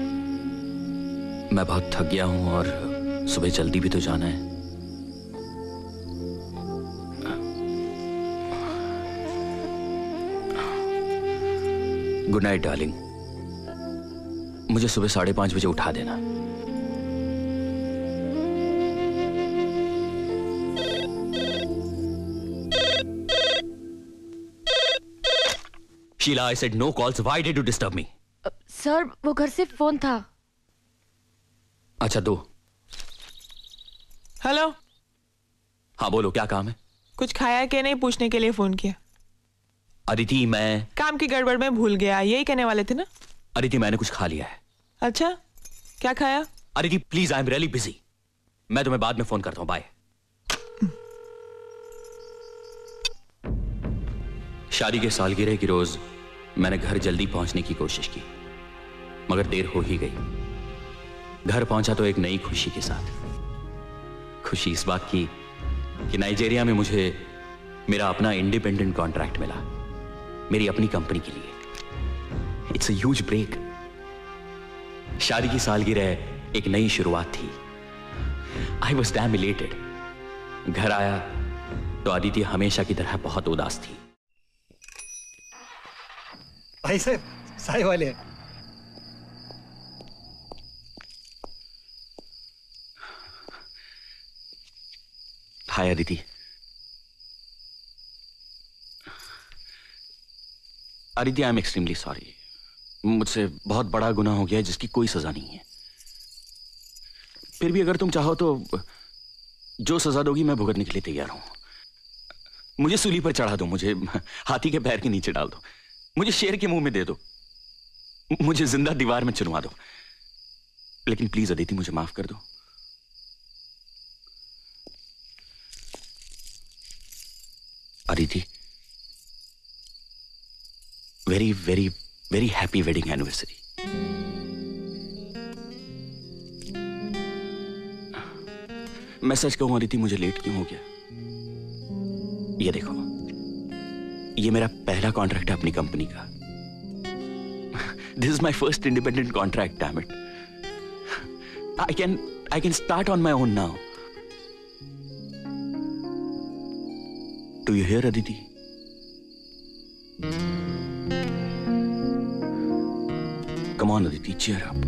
मैं बहुत थक गया हूं और सुबह जल्दी भी तो जाना है। Good night darling. मुझे सुबह साढ़े पांच बजे उठा देना। Sheila, I said no calls. Why did you disturb me? Sir, वो घर से फोन था। अच्छा, दो। हेलो। हाँ बोलो, क्या काम है? कुछ खाया कि नहीं पूछने के लिए फोन किया। अदिति मैं काम की गड़बड़ में भूल गया, यही कहने वाले थे ना? अदिति मैंने कुछ खा लिया है। अच्छा, क्या खाया? Aditi please, I am really busy, मैं तुम्हें बाद में फोन करता हूं, बाय। शादी के सालगिरह की रोज मैंने घर जल्दी पहुंचने की कोशिश की, मगर देर हो ही गई। घर पहुंचा तो एक नई खुशी के साथ। खुशी इस बात की कि नाइजीरिया में मुझे मेरा अपना इंडिपेंडेंट कॉन्ट्रैक्ट मिला, मेरी अपनी कंपनी के लिए। It's a huge break. शादी की सालगिरह एक नई शुरुआत थी। I was damn elated. घर आया तो अदिति हमेशा की तरह बहुत उदास थी। भाई साहब, साय वाले। Hi Aditi. Aditi, I am extremely sorry. मुझसे बहुत बड़ा गुनाह हो गया है जिसकी कोई सजा नहीं है। फिर भी अगर तुम चाहो तो जो सजा दोगी मैं भुगतने के लिए तैयार हूं। मुझे सूली पर चढ़ा दो, मुझे हाथी के पैर के नीचे डाल दो, मुझे शेर के मुंह में दे दो, मुझे जिंदा दीवार में चुनवा दो, लेकिन प्लीज अदिति मुझे माफ कर दो। Aditi, very very very happy wedding anniversary. मैं सच कहूं अदिति, मुझे लेट क्यों हो गया? ये देखो, ये मेरा पहला कॉन्ट्रैक्ट है अपनी कंपनी का। This is my first independent contract, damn it. I can I can start on my own now. Do you hear Aditi? Come on, Aditi, cheer up.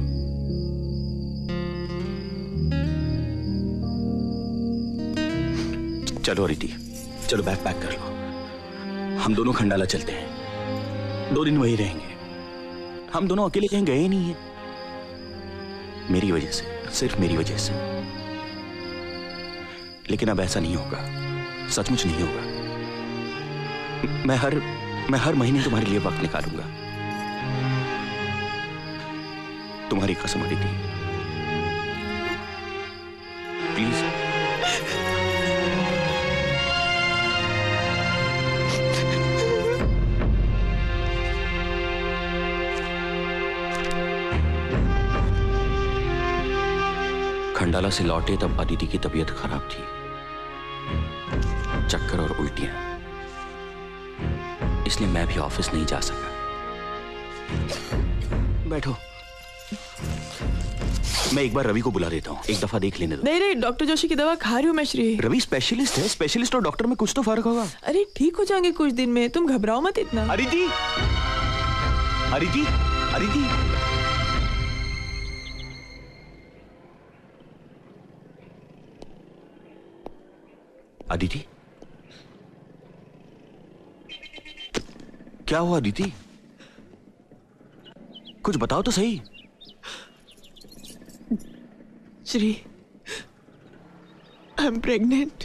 चलो अदिति, चलो बैग पैक कर लो। हम दोनों खंडाला चलते हैं, दो दिन वहीं रहेंगे। हम दोनों अकेले कहीं गए नहीं हैं, मेरी वजह से, सिर्फ मेरी वजह से। लेकिन अब ऐसा नहीं होगा, सचमुच नहीं होगा। मैं हर मैं हर महीने तुम्हारे लिए वक्त निकालूंगा। तुम्हारी कसम अदिति, प्लीज। खंडाला से लौटे तब अदिति की तबीयत खराब थी, चक्कर और उल्टियां, इसलिए मैं भी ऑफिस नहीं जा सका। बैठो, मैं एक बार रवि को बुला देता हूँ, एक दफा देख लेने दो। नहीं नहीं, डॉक्टर जोशी की दवा खा रही हूँ मैं श्री। रवि स्पेशलिस्ट है, स्पेशलिस्ट और डॉक्टर में कुछ तो फर्क होगा। अरे ठीक हो जाएंगे कुछ दिन में, तुम घबराओ मत इतना। अदिति, अदिति, अदिति, अदिति, क्या हुआ अदिति? कुछ बताओ तो सही। Shri, I am pregnant.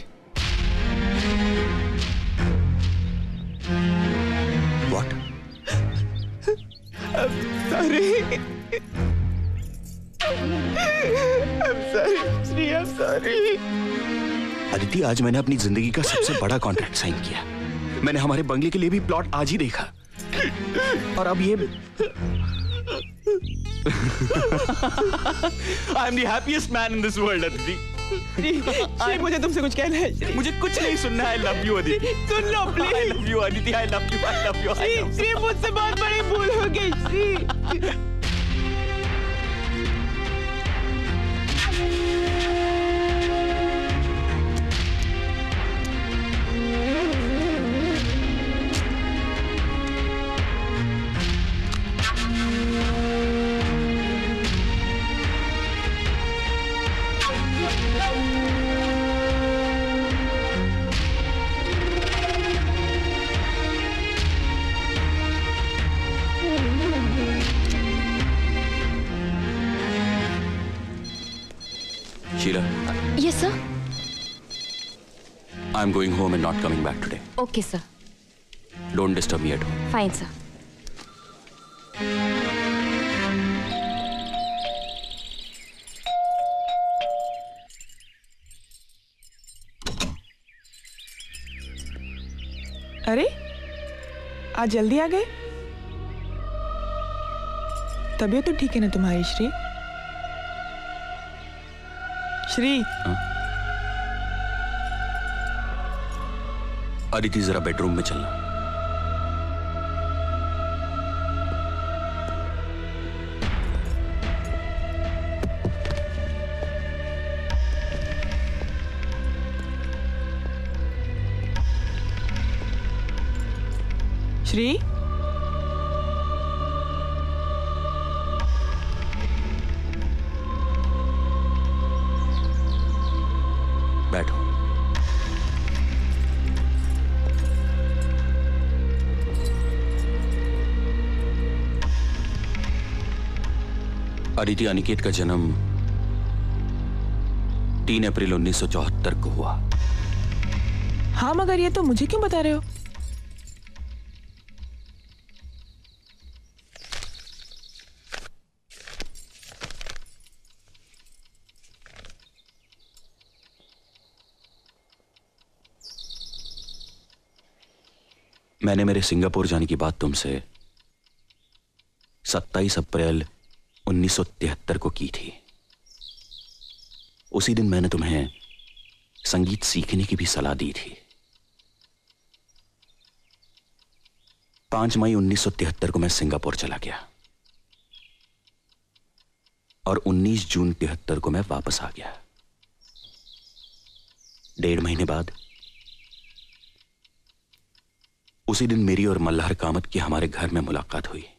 What? I'm sorry. I'm sorry, Shri, I'm sorry. Aditi, आज मैंने अपनी जिंदगी का सबसे बड़ा कॉन्ट्रैक्ट साइन किया। मैंने हमारे बंगले के लिए भी प्लॉट आज ही देखा, और अब ये I am the happiest man in this world, Aditi. Shri, मुझे तुमसे कुछ कहना है श्री। मुझे कुछ नहीं सुनना है। I love you, Aditi. सुन लो please. I love you, Aditi. I love you. I love you. I love you. Shri, मुझसे बहुत बड़ी भूल हो गई Shri. Sheila. Yes, sir. I'm going home and not coming back today. Okay, sir. Don't disturb me at home. Fine sir. अरे आज जल्दी आ गए। तबीयत तो ठीक है ना तुम्हारी श्री? श्री अदिति जरा बेडरूम में चलना। श्री बैठो। अदिति अनिकेत का जन्म तीन अप्रैल उन्नीस सौ चौहत्तर को हुआ। हाँ, मगर ये तो मुझे क्यों बता रहे हो? मैंने मेरे सिंगापुर जाने की बात तुमसे सत्ताईस अप्रैल उन्नीस सौ तिहत्तर को की थी। उसी दिन मैंने तुम्हें संगीत सीखने की भी सलाह दी थी। पांच मई उन्नीस सौ तिहत्तर को मैं सिंगापुर चला गया और उन्नीस जून तिहत्तर को मैं वापस आ गया। डेढ़ महीने बाद उसी दिन मेरी और मल्हार कामत की हमारे घर में मुलाकात हुई।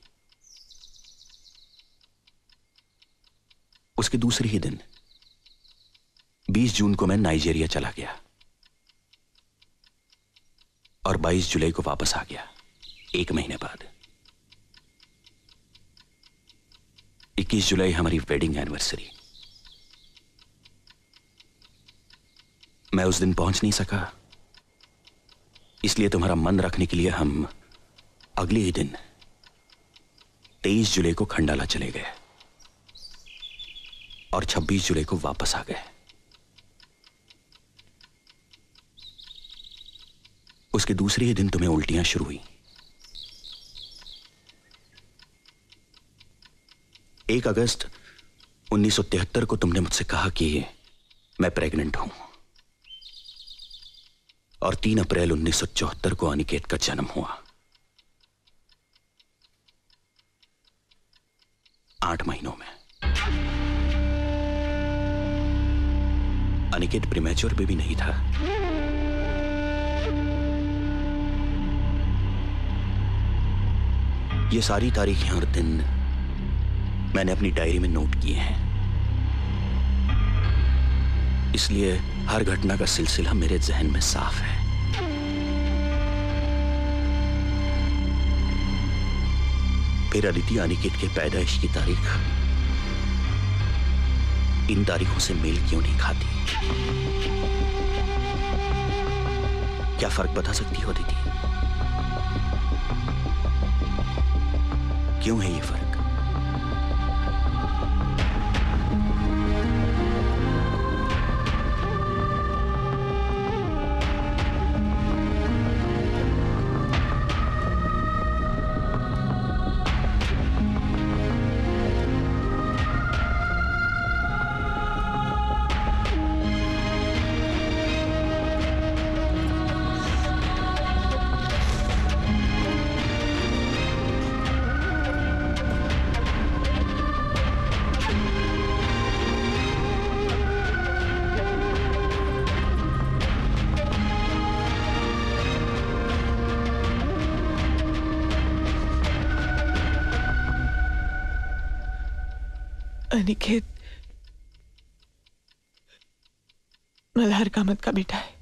उसके दूसरे ही दिन बीस जून को मैं नाइजीरिया चला गया और बाईस जुलाई को वापस आ गया। एक महीने बाद इक्कीस जुलाई हमारी वेडिंग एनिवर्सरी। मैं उस दिन पहुंच नहीं सका, इसलिए तुम्हारा मन रखने के लिए हम अगले ही दिन तेईस जुलाई को खंडाला चले गए और छब्बीस जुलाई को वापस आ गए। उसके दूसरे ही दिन तुम्हें उल्टियां शुरू हुई। एक अगस्त उन्नीस सौ तिहत्तर को तुमने मुझसे कहा कि मैं प्रेग्नेंट हूं और तीन अप्रैल उन्नीस सौ चौहत्तर को अनिकेत का जन्म हुआ। आठ महीनों में अनिकेत प्रीमैच्योर बेबी नहीं था। ये सारी तारीखें और दिन मैंने अपनी डायरी में नोट किए हैं, इसलिए हर घटना का सिलसिला मेरे जहन में साफ है। फिर अदिति अनिकेत के पैदाइश की तारीख इन तारीखों से मेल क्यों नहीं खाती? क्या फर्क बता सकती हो अदिति? क्यों है ये फर्क? अनिकेत मल्हार कामत का बेटा है।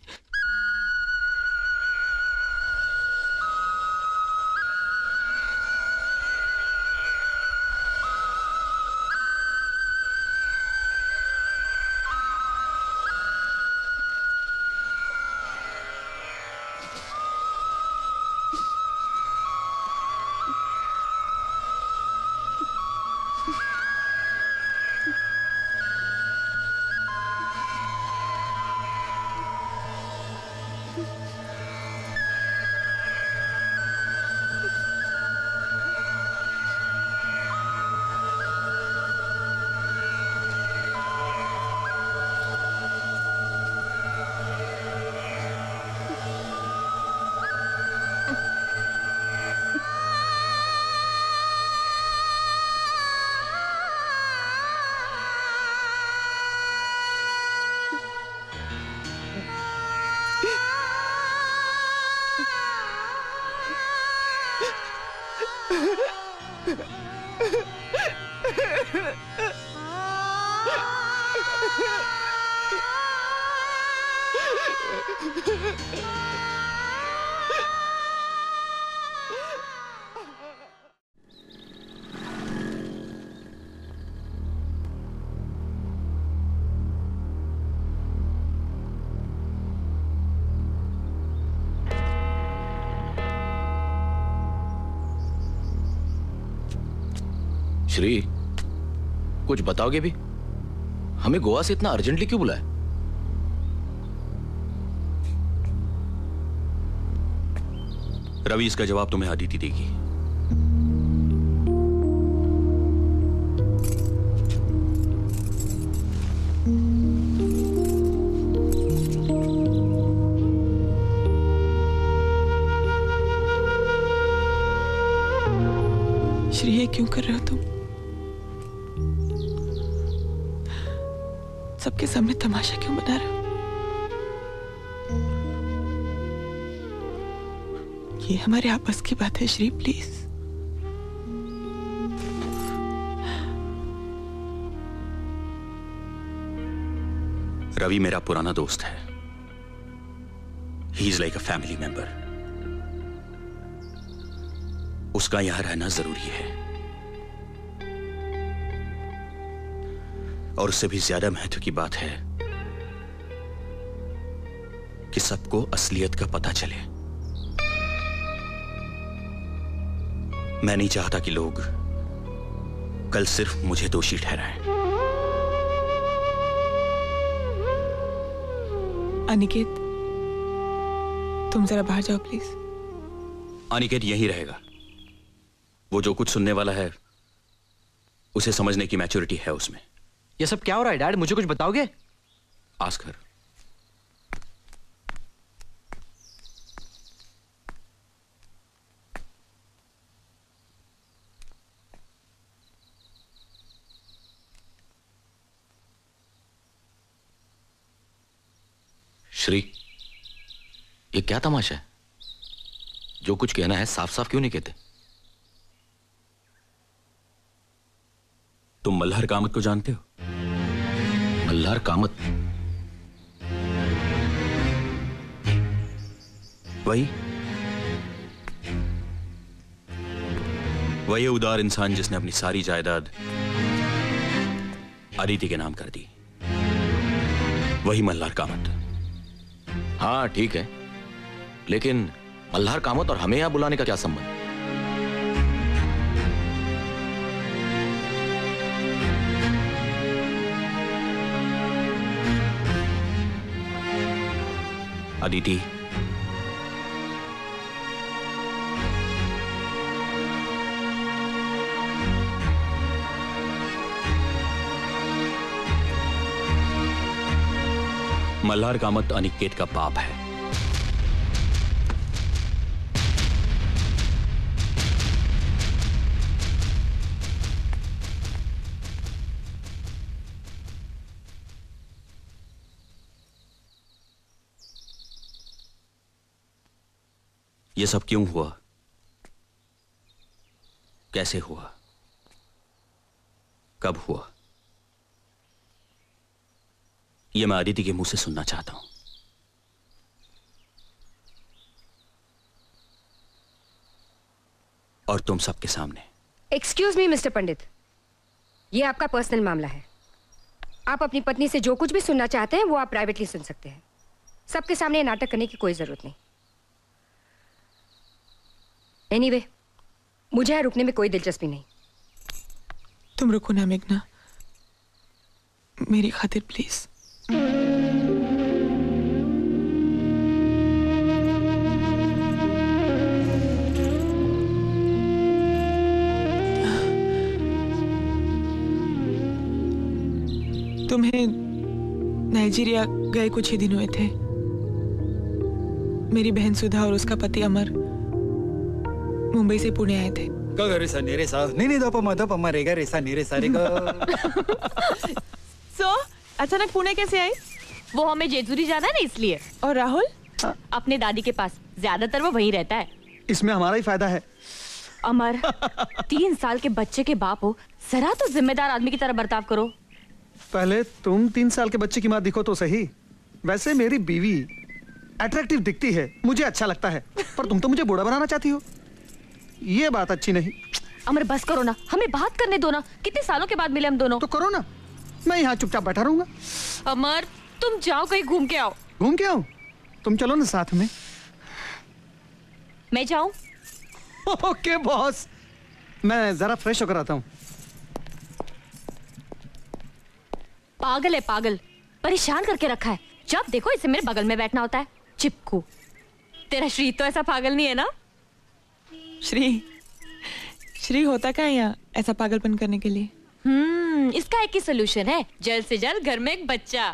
श्री, कुछ बताओगे भी? हमें गोवा से इतना अर्जेंटली क्यों बुलाया? रवि, इसका जवाब तुम्हें अदिति देगी। श्री, ये क्यों कर रहे हो तुम? सबके सामने तमाशा क्यों बना रहे हो? ये हमारे आपस की बात है श्री, प्लीज। रवि मेरा पुराना दोस्त है। He is like a family member. उसका यहां रहना जरूरी है, और उससे भी ज्यादा महत्व की बात है कि सबको असलियत का पता चले। मैं नहीं चाहता कि लोग कल सिर्फ मुझे दोषी ठहराएं। अनिकेत, तुम जरा बाहर जाओ प्लीज। अनिकेत यहीं रहेगा। वो जो कुछ सुनने वाला है उसे समझने की मैच्योरिटी है उसमें। ये सब क्या हो रहा है डैड? मुझे कुछ बताओगे? Ask her. श्री, ये क्या तमाशा है? जो कुछ कहना है साफ साफ क्यों नहीं कहते? तुम मल्हार कामत को जानते हो? मल्हार कामत? वही वही उदार इंसान जिसने अपनी सारी जायदाद अदिति के नाम कर दी। वही मल्हार कामत। हाँ ठीक है, लेकिन मल्हार कामत और हमें यहां बुलाने का क्या संबंध? अदिति, मल्हार कामत अनिकेत का बाप है। ये सब क्यों हुआ? कैसे हुआ? कब हुआ? ये मैं अदिति के मुंह से सुनना चाहता हूं। और तुम सबके सामने। एक्सक्यूज मी मिस्टर पंडित, ये आपका पर्सनल मामला है। आप अपनी पत्नी से जो कुछ भी सुनना चाहते हैं वो आप प्राइवेटली सुन सकते हैं। सबके सामने नाटक करने की कोई जरूरत नहीं। एनीवे, मुझे यहाँ रुकने में कोई दिलचस्पी नहीं। तुम रुको ना मेघना, मेरी खातिर प्लीज। तुम्हें नाइजीरिया गए कुछ ही दिन हुए थे। मेरी बहन सुधा और उसका पति अमर मुंबई से पुणे आए थे। सा नेरे सा नहीं नहीं दपा दपा मरेगा रेसा नेरे सारे का। सो अचानक पुणे कैसे आई? वो हमें जेजुरी जाना है ना इसलिए। और राहुल? अपने दादी के पास, ज्यादातर वो वहीं रहता है। इसमें हमारा ही फायदा है। अमर, तीन साल के बच्चे के बाप हो, जरा तो जिम्मेदार आदमी की तरह बर्ताव करो। पहले तुम तीन साल के बच्चे की माँ दिखो तो सही। वैसे मेरी बीवी अट्रैक्टिव दिखती है, मुझे अच्छा लगता है, पर तुम तो मुझे बूढ़ा बनाना चाहती हो। ये बात अच्छी नहीं। अमर बस करो ना, हमें बात करने दो ना। कितने सालों के बाद मिले हम दोनों। तो करो ना, मैं यहाँ चुपचाप बैठा रहूंगा। अमर तुम जाओ, कहीं घूम के आओ। घूम के आओ? तुम चलो ना साथ में। मैं जाऊं? ओके बॉस, मैं जरा फ्रेश होकर आता हूँ। पागल है पागल, परेशान करके रखा है। जब देखो इसे मेरे बगल में बैठना होता है, चिपकू। तेरा श्री तो ऐसा पागल नहीं है ना? श्री श्री होता क्या है यहाँ ऐसा पागलपन करने के लिए? हम्म इसका एक ही सोल्यूशन है, जल्द से जल्द घर में एक बच्चा।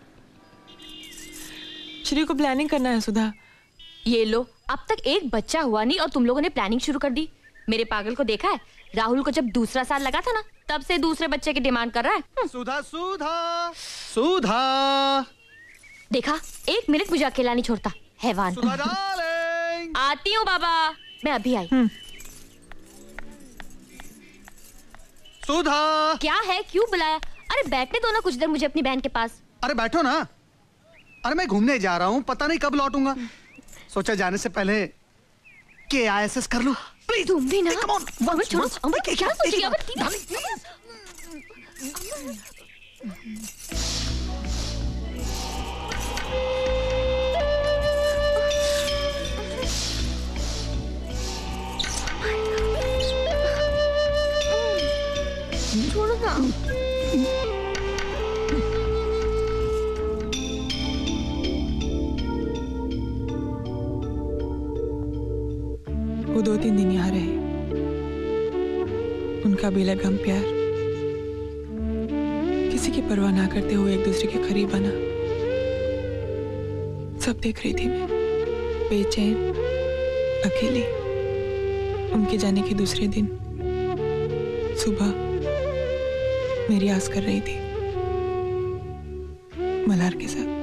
श्री को प्लानिंग करना है सुधा। ये लो, अब तक एक बच्चा हुआ नहीं और तुम लोगों ने प्लानिंग शुरू कर दी। मेरे पागल को देखा है? राहुल को जब दूसरा साल लगा था ना, तब से दूसरे बच्चे की डिमांड कर रहा है। सुधा सुधा सुधा, देखा एक मिनट मुझे अकेला नहीं छोड़ता हैवान। आती हूँ बाबा, मैं अभी आई। सुधा क्या है, क्यों बुलाया? अरे बैठने दो ना कुछ देर मुझे अपनी बहन के पास। अरे बैठो ना। अरे मैं घूमने जा रहा हूँ, पता नहीं कब लौटूंगा। सोचा जाने से पहले के आई एस एस कर लूं। प्लीज तुम भी ना। अमर छोड़ो, अमर क्या सोच रही है? छोड़ो ना। वो दो तीन दिन यहाँ रहे, उनका बेलगाम प्यार किसी की परवाह ना करते हुए एक दूसरे के करीब बना। सब देख रही थी मैं, बेचैन, अकेली। उनके जाने के दूसरे दिन सुबह मेरी आस कर रही थी मल्हार के साथ।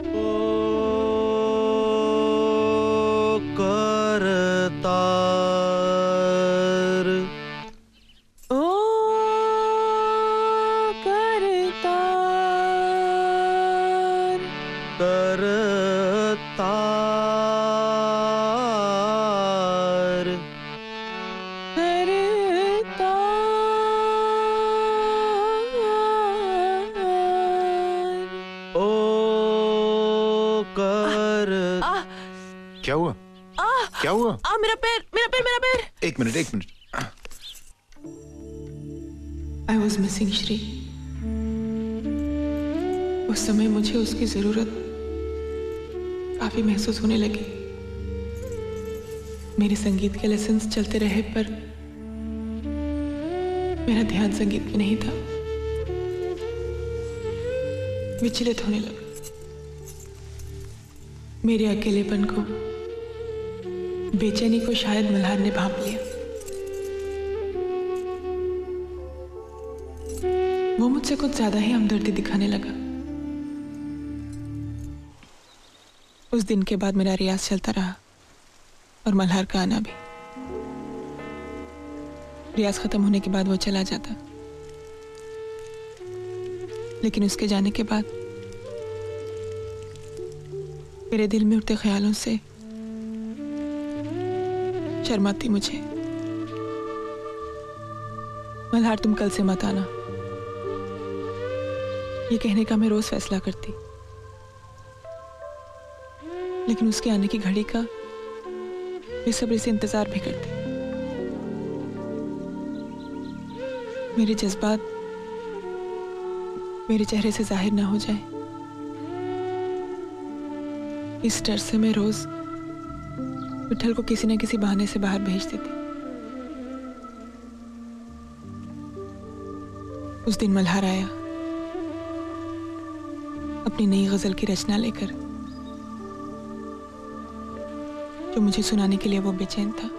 क्या हुआ? क्या हुआ? आ, मेरा पैर, मेरा पैर, मेरा पैर। एक मिनट, एक minute. I was missing Shri. उस समय मुझे उसकी जरूरत काफी महसूस होने लगी। मेरे संगीत के लेसन्स चलते रहे, पर मेरा ध्यान संगीत में नहीं था। विचलित होने लगा। मेरे अकेलेपन को, बेचैनी को शायद मल्हार ने भांप लिया। वो मुझसे कुछ ज्यादा ही हमदर्दी दिखाने लगा। उस दिन के बाद मेरा रियाज चलता रहा और मल्हार का आना भी। रियाज खत्म होने के बाद वो चला जाता, लेकिन उसके जाने के बाद मेरे दिल में उठते ख्यालों से शर्माती मुझे। मल्हार तुम कल से मत आना, ये कहने का मैं रोज फैसला करती, लेकिन उसके आने की घड़ी का बेसब्री से इंतजार भी करती। मेरे जज्बात मेरे चेहरे से जाहिर ना हो जाए, इस डर से मैं रोज विठल को किसी न किसी बहाने से बाहर भेज देती। उस दिन मल्हार आया अपनी नई गजल की रचना लेकर, जो मुझे सुनाने के लिए वो बेचैन था।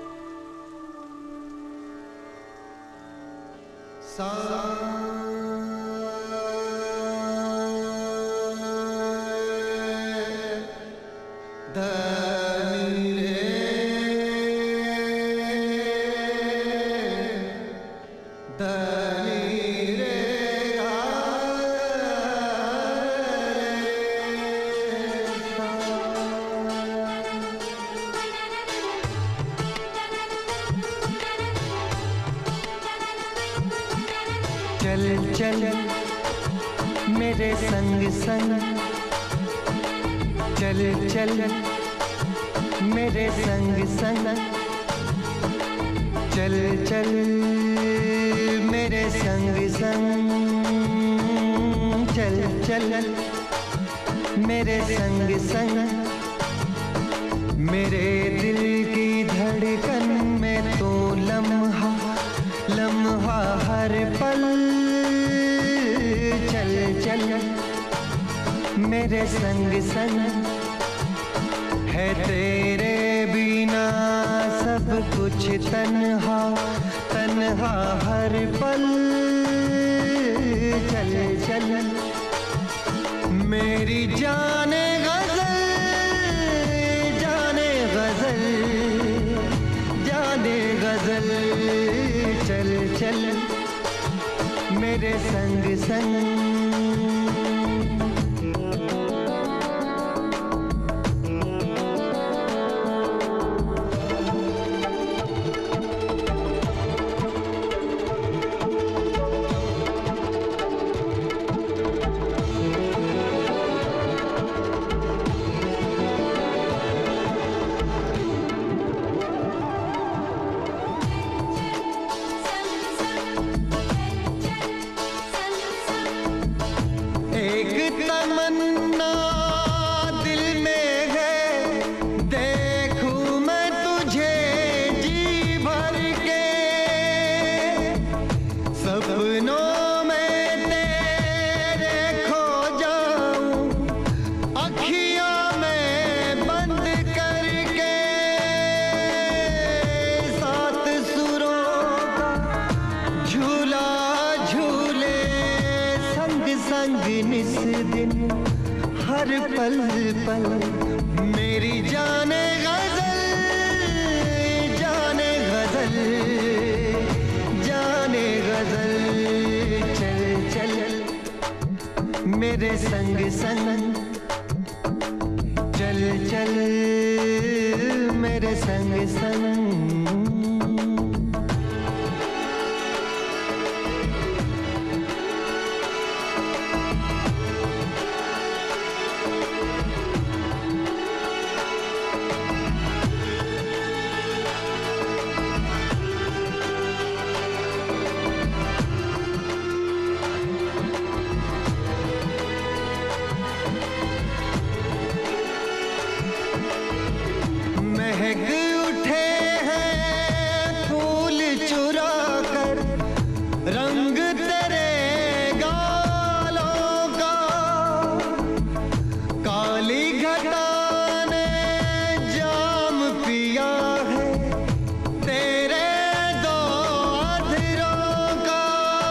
चल चल मेरे संग संग, चल चल मेरे संग संग, चल चल मेरे संग संग, चल चल मेरे संग संग, मेरे दिल की धड़कन में तो लम्हा लम्हा हर पल, चल चल मेरे संग संग, है तेरे बिना सब कुछ तन्हा तन्हा हर पल, चल चल मेरी जाने गजल जाने गजल जाने गजल, चल चल मेरे संग संग। पल पल मेरी जाने गजल जाने गजल जाने गजल, चल चल मेरे संग संग, चल चल मेरे संग संग। महक उठे हैं फूल चुरा कर, रंग तेरे गालों का, काली घटा ने जाम पिया है तेरे दो अधरों का,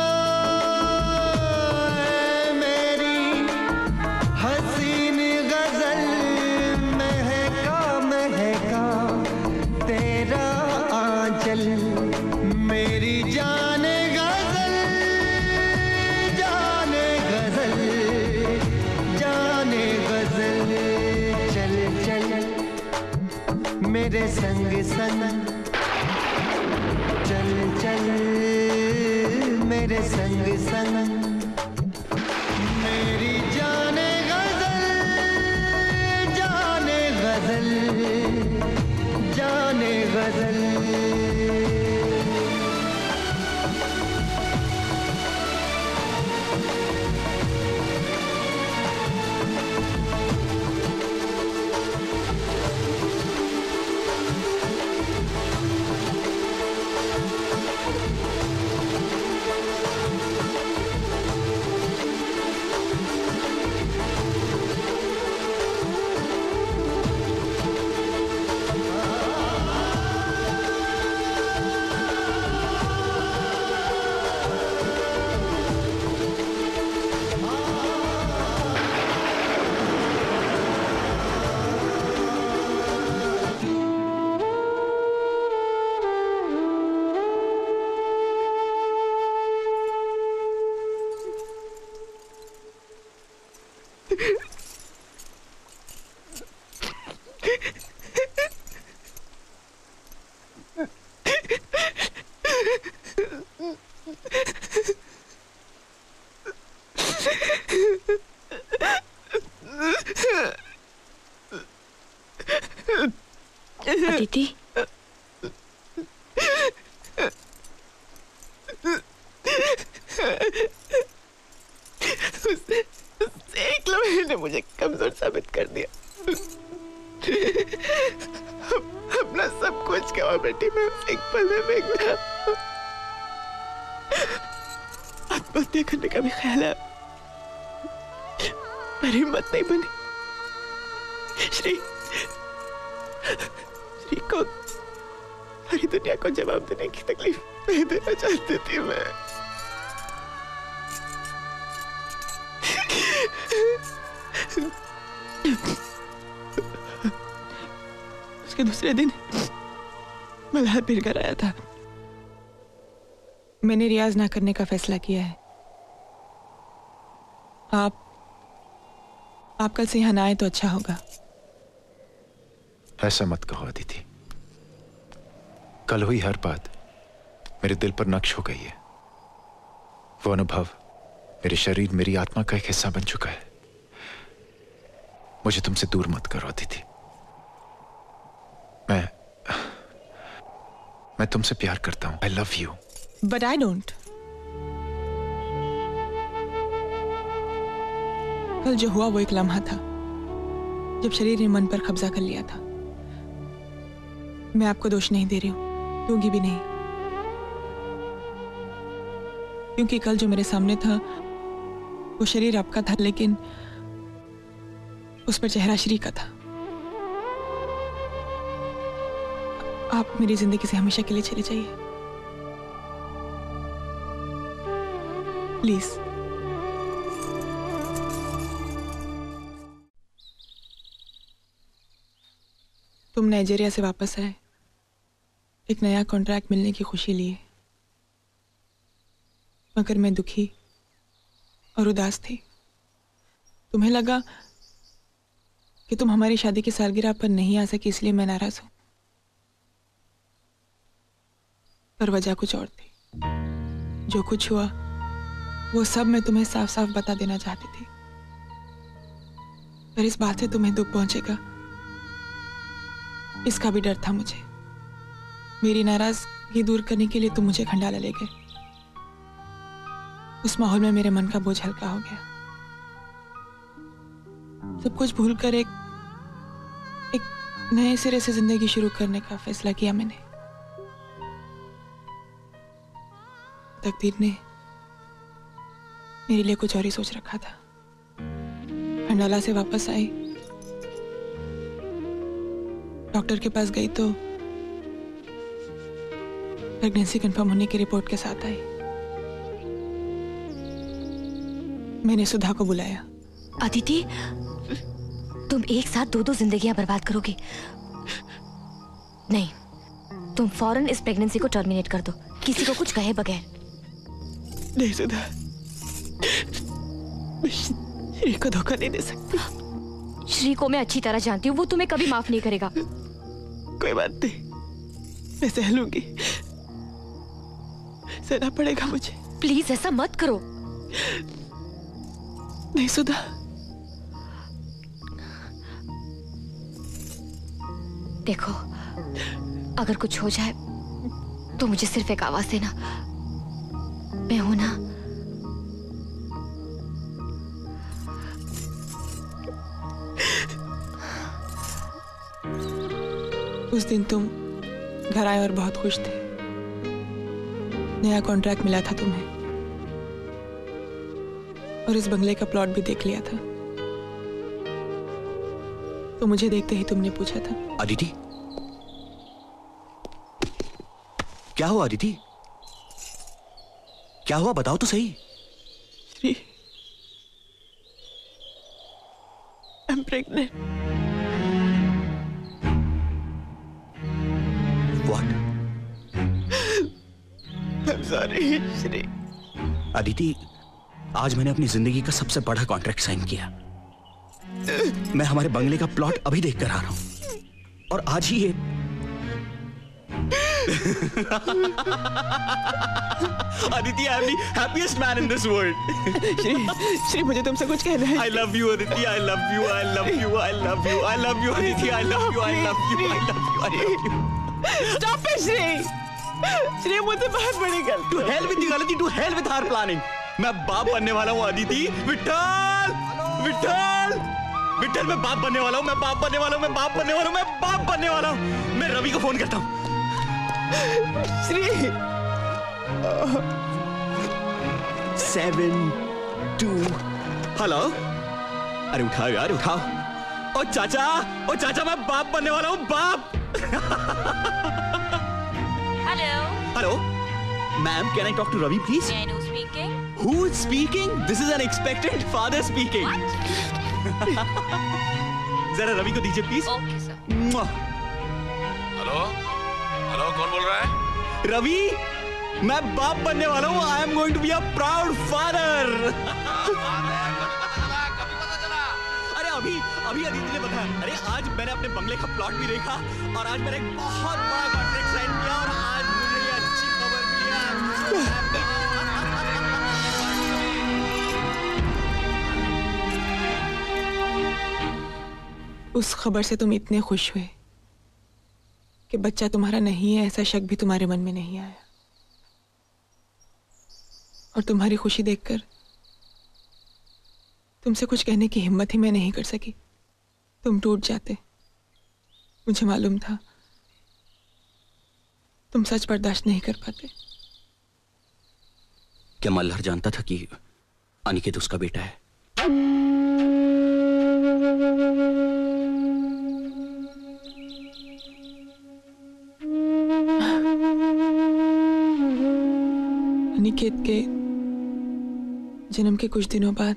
मेरी हसीन गजल महका महका तेरा आंचल, मेरी जाने गजल जाने गजल जाने गजल, चल चल मेरे संग संग, चल चल मेरे संग संग, मेरी जाने गजल जाने गजल जाने गजल। अदिति, एक लम्हे ने मुझे कमजोर साबित कर दिया। अपना सब कुछ गवा बैठी मैं एक पल में फेंक दिया। आत्महत्या करने का भी ख्याल है पर हिम्मत नहीं बनी। श्री श्री को सारी दुनिया को जवाब देने की तकलीफ नहीं देना चाहती थी मैं। उसके दूसरे दिन मल्हार फिर कर आया था। मैंने रियाज ना करने का फैसला किया है। आप आप कल से यहाँ ना आए तो अच्छा होगा। ऐसा मत कहो अदिति। कल हुई हर बात मेरे दिल पर नक्श हो गई है। वो अनुभव मेरे शरीर, मेरी आत्मा का एक हिस्सा बन चुका है। मुझे तुमसे दूर मत करो अदिति। मैं मैं तुमसे प्यार करता हूं। I love you. But I don't. कल जो हुआ वो एक लम्हा था जब शरीर ने मन पर कब्जा कर लिया था। मैं आपको दोष नहीं दे रही हूं, दूंगी भी नहीं, क्योंकि कल जो मेरे सामने था वो शरीर आपका था, लेकिन उस पर चेहरा श्री का था। आप मेरी जिंदगी से हमेशा के लिए चले जाइए प्लीज। तुम नाइजीरिया से वापस आए, एक नया कॉन्ट्रैक्ट मिलने की खुशी लिए, मगर मैं दुखी और उदास थी। तुम्हें लगा कि तुम हमारी शादी की सालगिरह पर नहीं आ सकी, इसलिए मैं नाराज हूं, पर वजह कुछ और थी। जो कुछ हुआ वो सब मैं तुम्हें साफ साफ बता देना चाहती थी, पर इस बात से तुम्हें दुख पहुंचेगा इसका भी डर था मुझे। मेरी नाराजगी दूर करने के लिए तुम मुझे खंडाला ले गए। उस माहौल में मेरे मन का बोझ हल्का हो गया। सब कुछ भूलकर एक एक नए सिरे से जिंदगी शुरू करने का फैसला किया मैंने। तकदीर ने मेरे लिए कुछ और ही सोच रखा था। खंडाला से वापस आई, डॉक्टर के पास गई तो प्रेगनेंसी कंफर्म होने की रिपोर्ट के साथ आई। मैंने सुधा को बुलाया। अदिति, तुम एक साथ दो दो जिंदगियां बर्बाद करोगी। नहीं, तुम फौरन इस प्रेगनेंसी को टर्मिनेट कर दो, किसी को कुछ कहे बगैर। नहीं सुधा, मैं श्री को धोखा नहीं दे सकती। श्री को मैं अच्छी तरह जानती हूँ, वो तुम्हें कभी माफ नहीं करेगा। कोई बात नहीं, मैं सह लूंगी, सहना पड़ेगा मुझे। प्लीज ऐसा मत करो। नहीं सुधा, देखो, अगर कुछ हो जाए तो मुझे सिर्फ एक आवाज देना। मैं हूं ना। उस दिन तुम घर आए और बहुत खुश थे। नया कॉन्ट्रैक्ट मिला था तुम्हें और इस बंगले का प्लॉट भी देख लिया था। तो मुझे देखते ही तुमने पूछा था, अदिति क्या हुआ? अदिति क्या हुआ, बताओ तो सही। Shri, I'm pregnant. What? I'm sorry, Shri. Aditi, आज मैंने अपनी जिंदगी का सबसे बड़ा कॉन्ट्रैक्ट साइन किया। मैं हमारे बंगले का प्लॉट अभी देख कर आ रहा हूं और आज ही ये Aditi, I am the happiest man in this world. Shri Shri मुझे तुमसे कुछ कहना है. I love you, Aditi. I love you. I love you. I love you. I love you, Aditi. I love you. I love you. I love you. I love you. Stop it, Shri. Shri मुझे बहुत बड़ी गलती. To hell with the गलती. To hell with our planning. मैं बाप बनने वाला हूँ, Aditi. विठल, विठल, विठल. मैं बाप बनने वाला हूँ. मैं बाप बनने वाला हूँ. मैं बाप बनने वाला हूँ. मैं बाप बनने वाला हूँ. मैं रवि को फोन करता हूँ. श्री. Seven, two. हेलो. अरे उठाओ यार, उठाओ. ओ चाचा, ओ चाचा, मैं बाप बनने वाला हूँ. बाप. Hello. Hello. Ma'am, can I talk to Ravi, please? May I know speaking? Who is speaking? This is an expectant father speaking. What? जरा रवि को दीजिए, please. Okay, sir. Hello, hello, कौन बोल रहा है? रवि, मैं बाप बनने वाला हूँ. I am going to be a proud father. अरे अभी अभी अदिति ने बताया. अरे आज मैंने अपने बंगले का प्लॉट भी देखा और आज मैंने एक बहुत बड़ा कॉन्ट्रैक्ट साइन किया और आज मुझे ये अच्छी खबर मिली है. उस खबर से तुम इतने खुश हुए कि बच्चा तुम्हारा नहीं है ऐसा शक भी तुम्हारे मन में नहीं आया. और तुम्हारी खुशी देखकर तुमसे कुछ कहने की हिम्मत ही मैं नहीं कर सकी. तुम टूट जाते. मुझे मालूम था तुम सच बर्दाश्त नहीं कर पाते. क्या मल्हार जानता था कि अनिकेत उसका बेटा है? अनिकेत के जन्म के कुछ दिनों बाद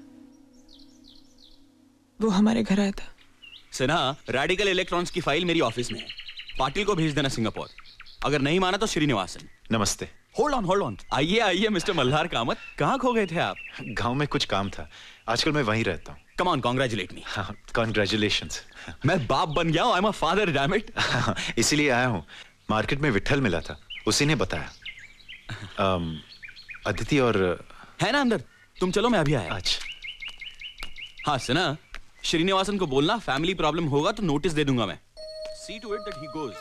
वो हमारे घर आया था. सिन्हा, रेडिकल इलेक्ट्रॉन्स की फाइल मेरी ऑफिस में है. पाटिल को भेज देना सिंगापुर. अगर नहीं माना तो श्रीनिवासन. नमस्ते. Hold on, hold on. आइए आइए मिस्टर मल्हार कामत. कहाँ खो गए थे आप? गांव में कुछ काम था. आजकल मैं वहीं रहता हूँ. Come on, congratulate me. Congratulations. मैं बाप बन गया हूँ. I am a father, damn it. इसीलिए आया हूँ. मार्केट में विठल मिला था, उसी ने बताया. um, अदिति और है ना अंदर. तुम चलो, मैं अभी आया. अच्छा. हाँ सिन्हा, श्रीनिवासन को बोलना फैमिली प्रॉब्लम होगा तो नोटिस दे दूंगा मैं. See to it that he goes.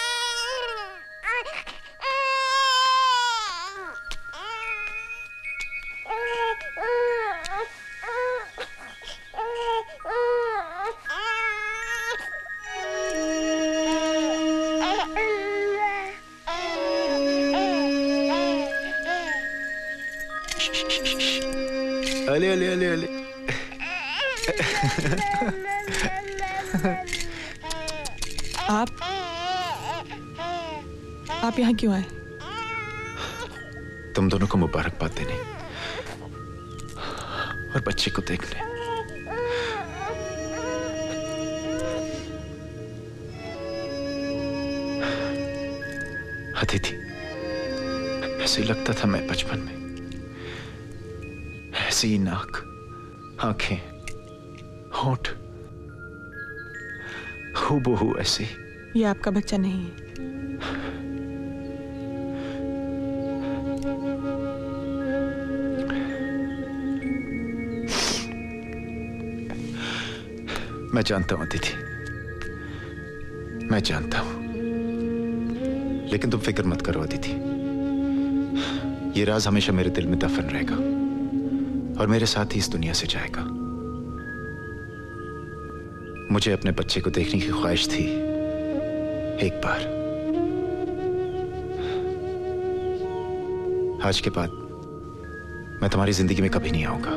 अले अले अले अले. आप आप यहाँ क्यों आए? तुम दोनों को मुबारकबाद देने और बच्चे को देखने. अदिति, ऐसे लगता था मैं बचपन में. ऐसी नाक, आंखें, होंठ, हूबहू ऐसे. ये आपका बच्चा नहीं है. मैं जानता हूं अदिति, मैं जानता हूं. लेकिन तुम फिक्र मत करो अदिति. ये राज हमेशा मेरे दिल में दफन रहेगा और मेरे साथ ही इस दुनिया से जाएगा. मुझे अपने बच्चे को देखने की ख्वाहिश थी एक बार. आज के बाद मैं तुम्हारी जिंदगी में कभी नहीं आऊंगा.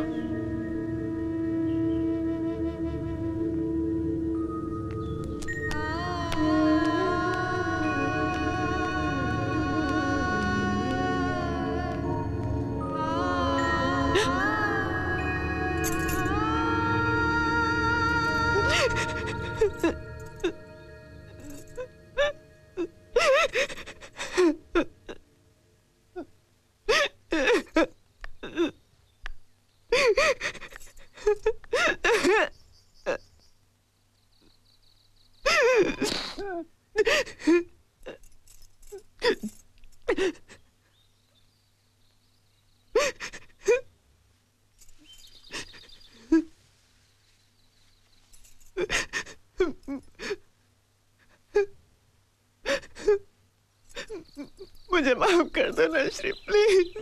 मुझे माफ कर दो ना श्री, प्लीज।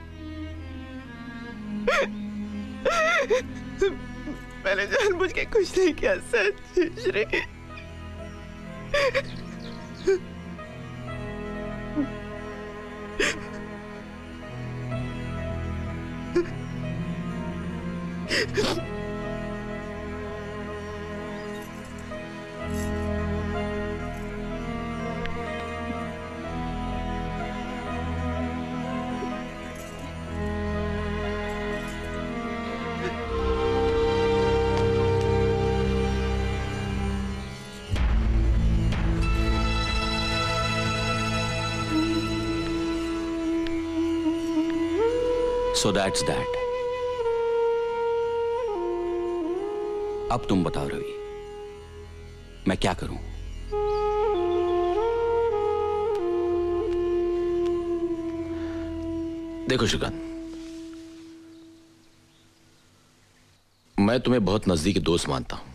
मैंने जानबूझ के कुछ नहीं किया, सच श्री। So that's that. अब तुम बताओ रवि, मैं क्या करूं? देखो श्रीकांत, मैं तुम्हें बहुत नजदीकी दोस्त मानता हूं,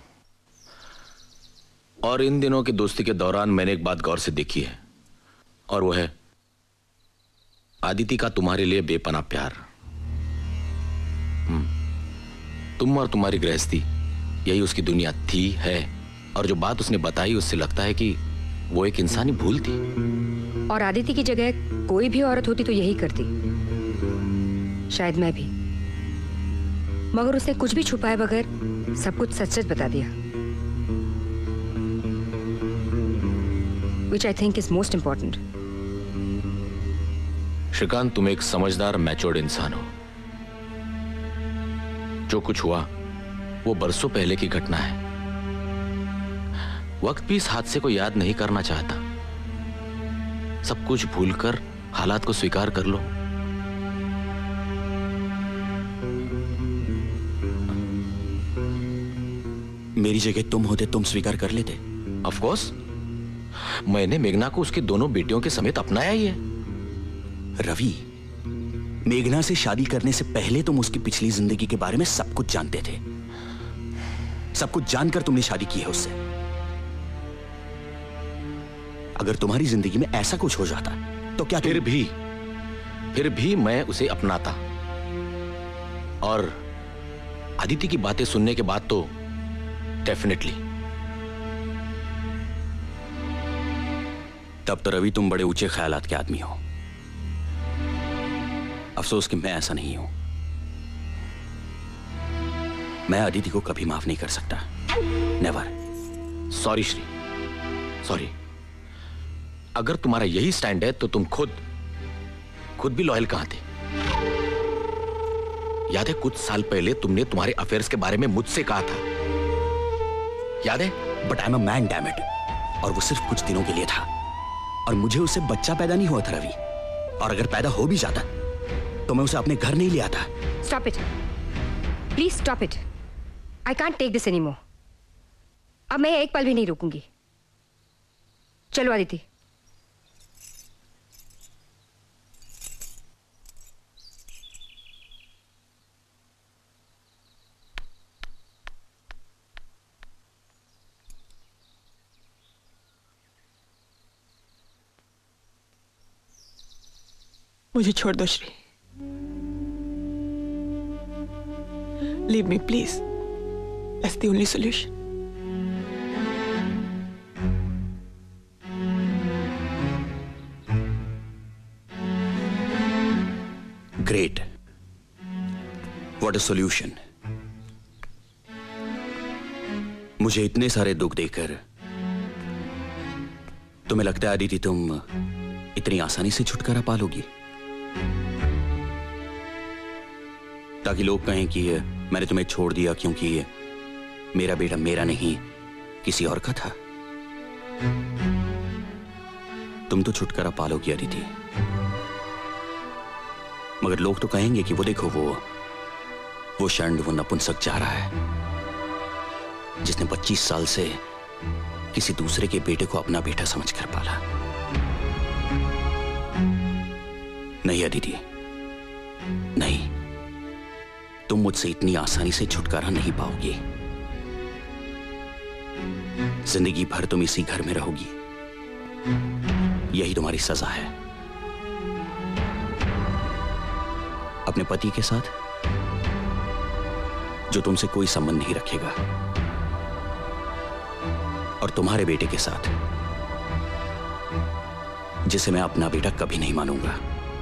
और इन दिनों की दोस्ती के दौरान मैंने एक बात गौर से देखी है, और वो है आदिति का तुम्हारे लिए बेपनाह प्यार। तुम और तुम्हारी गृहस्थी यही उसकी दुनिया थी, है, और जो बात उसने बताई उससे लगता है कि वो एक इंसानी भूल थी। और आदिति की जगह कोई भी औरत होती तो यही करती, शायद मैं भी, मगर उसने कुछ भी छुपाए बगैर सब कुछ सच सच बता दिया, which I think is most important. Shrikant, तुम एक समझदार मैच्योर्ड इंसान हो। जो कुछ हुआ वो बरसों पहले की घटना है। वक्त भी इस हादसे को याद नहीं करना चाहता। सब कुछ भूलकर हालात को स्वीकार कर लो। मेरी जगह तुम होते, तुम स्वीकार कर लेते? ऑफ कोर्स, मैंने मेघना को उसकी दोनों बेटियों के समेत अपनाया ही है। रवि, मेघना से शादी करने से पहले तुम उसकी पिछली जिंदगी के बारे में सब कुछ जानते थे। सब कुछ जानकर तुमने शादी की है उससे। अगर तुम्हारी जिंदगी में ऐसा कुछ हो जाता तो क्या? फिर भी फिर भी मैं उसे अपनाता, और आदिति की बातें सुनने के बाद तो डेफिनेटली। तब तो रवि तुम बड़े ऊंचे ख्यालात के आदमी हो। अफसोस कि मैं ऐसा नहीं हूं। मैं आदिति को कभी माफ नहीं कर सकता। नेवर। Sorry Shri, sorry. अगर तुम्हारा यही स्टैंड है तो तुम खुद खुद भी लॉयल कहां थे? याद है कुछ साल पहले तुमने तुम्हारे अफेयर्स के बारे में मुझसे कहा था, याद है? But I am a man, damn it. और वो सिर्फ कुछ दिनों के लिए था, और मुझे उससे बच्चा पैदा नहीं हुआ था रवि। और अगर पैदा हो भी जाता तो मैं उसे अपने घर नहीं ले आता। Stop it. Please stop it. I can't take this anymore. अब मैं एक पल भी नहीं रुकूंगी। चलो आदिति। मुझे छोड़ दो Shri. Leave me, please. That's the only solution. Great. What a solution. मुझे इतने सारे दुख देकर तुम्हें लगता है आदिति तुम इतनी आसानी से छुटकारा पालोगी? ताकि लोग कहें कि मैंने तुम्हें छोड़ दिया क्योंकि मेरा बेटा मेरा नहीं किसी और का था। तुम तो छुटकारा पालोगी अदिति, मगर लोग तो कहेंगे कि वो देखो वो वो षंड, वो नपुंसक जा रहा है जिसने पच्चीस साल से किसी दूसरे के बेटे को अपना बेटा समझकर पाला। नहीं अदिति, नहीं, तुम मुझसे इतनी आसानी से छुटकारा नहीं पाओगी। जिंदगी भर तुम इसी घर में रहोगी। यही तुम्हारी सजा है। अपने पति के साथ, जो तुमसे कोई संबंध नहीं रखेगा, और तुम्हारे बेटे के साथ, जिसे मैं अपना बेटा कभी नहीं मानूंगा।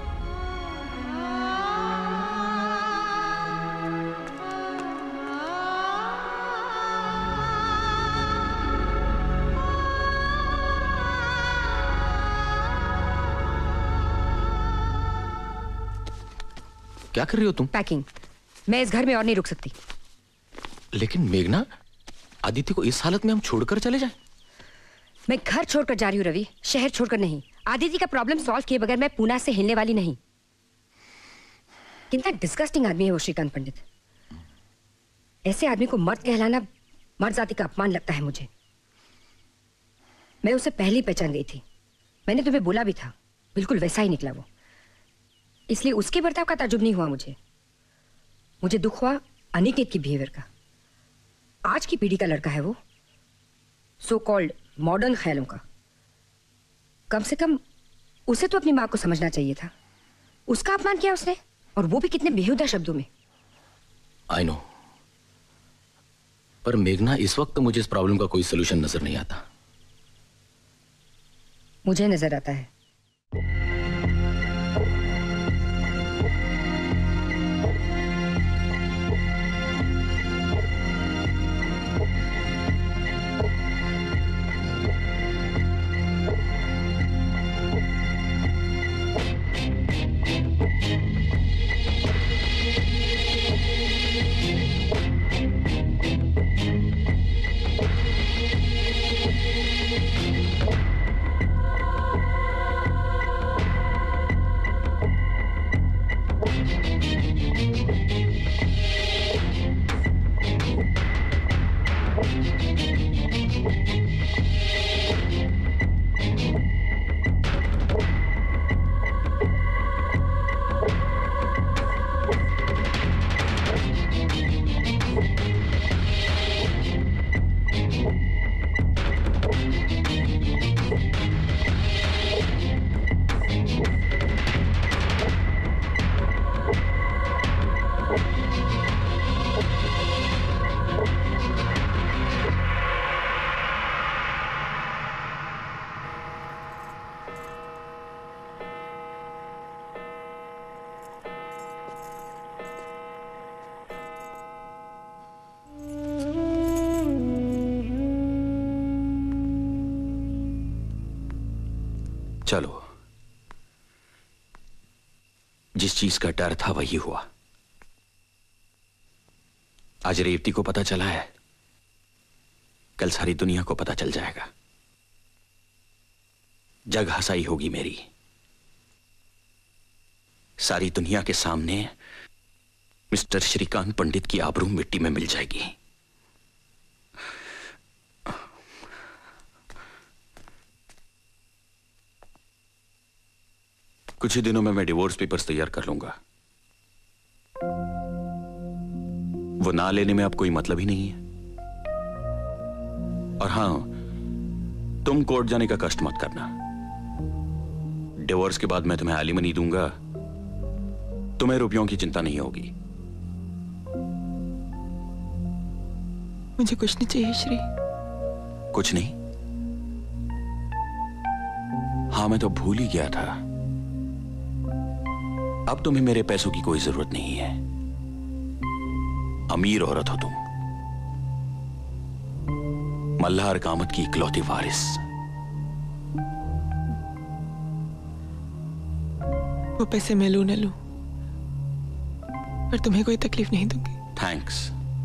क्या कर रही हो तुम? पैकिंग। मैं इस घर में और नहीं रुक सकती। लेकिन मेघना, आदित्य को इस हालत में हम छोड़कर चले जाएं? मैं घर छोड़कर जा रही हूँ रवि, शहर छोड़कर नहीं। आदित्य का प्रॉब्लम सॉल्व किए बगैर मैं पूना से हिलने वाली नहीं। कितना डिस्गस्टिंग आदमी है वो श्रीकांत पंडित। ऐसे आदमी को मर्द कहलाना मर्द जाति का अपमान लगता है मुझे। मैं उसे पहले ही पहचान गई थी। मैंने तुम्हें बोला भी था, बिल्कुल वैसा ही निकला वो। इसलिए उसके बर्ताव का ताजुब नहीं हुआ मुझे। मुझे दुख हुआ अनिकेत की बिहेवियर का। आज की पीढ़ी का लड़का है वो, सो कॉल्ड मॉडर्न ख्यालों का। कम से कम उसे तो अपनी माँ को समझना चाहिए था। उसका अपमान किया उसने, और वो भी कितने बेहुदा शब्दों में। आई नो, पर मेघना इस वक्त मुझे इस प्रॉब्लम का कोई सोल्यूशन नजर नहीं आता। मुझे नजर आता है। चलो, जिस चीज का डर था वही हुआ। आज रेवती को पता चला है, कल सारी दुनिया को पता चल जाएगा। जग हंसाई होगी मेरी। सारी दुनिया के सामने मिस्टर श्रीकांत पंडित की आबरू मिट्टी में मिल जाएगी। कुछ ही दिनों में मैं डिवोर्स पेपर्स तैयार कर लूंगा। वो ना लेने में अब कोई मतलब ही नहीं है। और हां, तुम कोर्ट जाने का कष्ट मत करना। डिवोर्स के बाद मैं तुम्हें एलिमनी दूंगा, तुम्हें रुपयों की चिंता नहीं होगी। मुझे कुछ नहीं चाहिए श्री। कुछ नहीं? हाँ, मैं तो भूल ही गया था। अब तुम्हें मेरे पैसों की कोई जरूरत नहीं है। अमीर औरत हो तुम, मल्हार कामत की इकलौती वारिस। वो पैसे मैं लूं न लूं, पर तुम्हें कोई तकलीफ नहीं दूंगी। थैंक्स।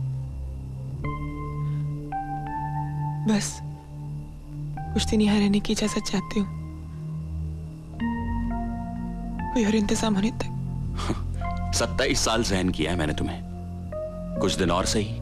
बस कुछ दिन यहाँ रहने की इजाजत चाहती हूँ, कोई और इंतजाम होने तक। सत्ताईस साल सहन किया है मैंने तुम्हें, कुछ दिन और सही।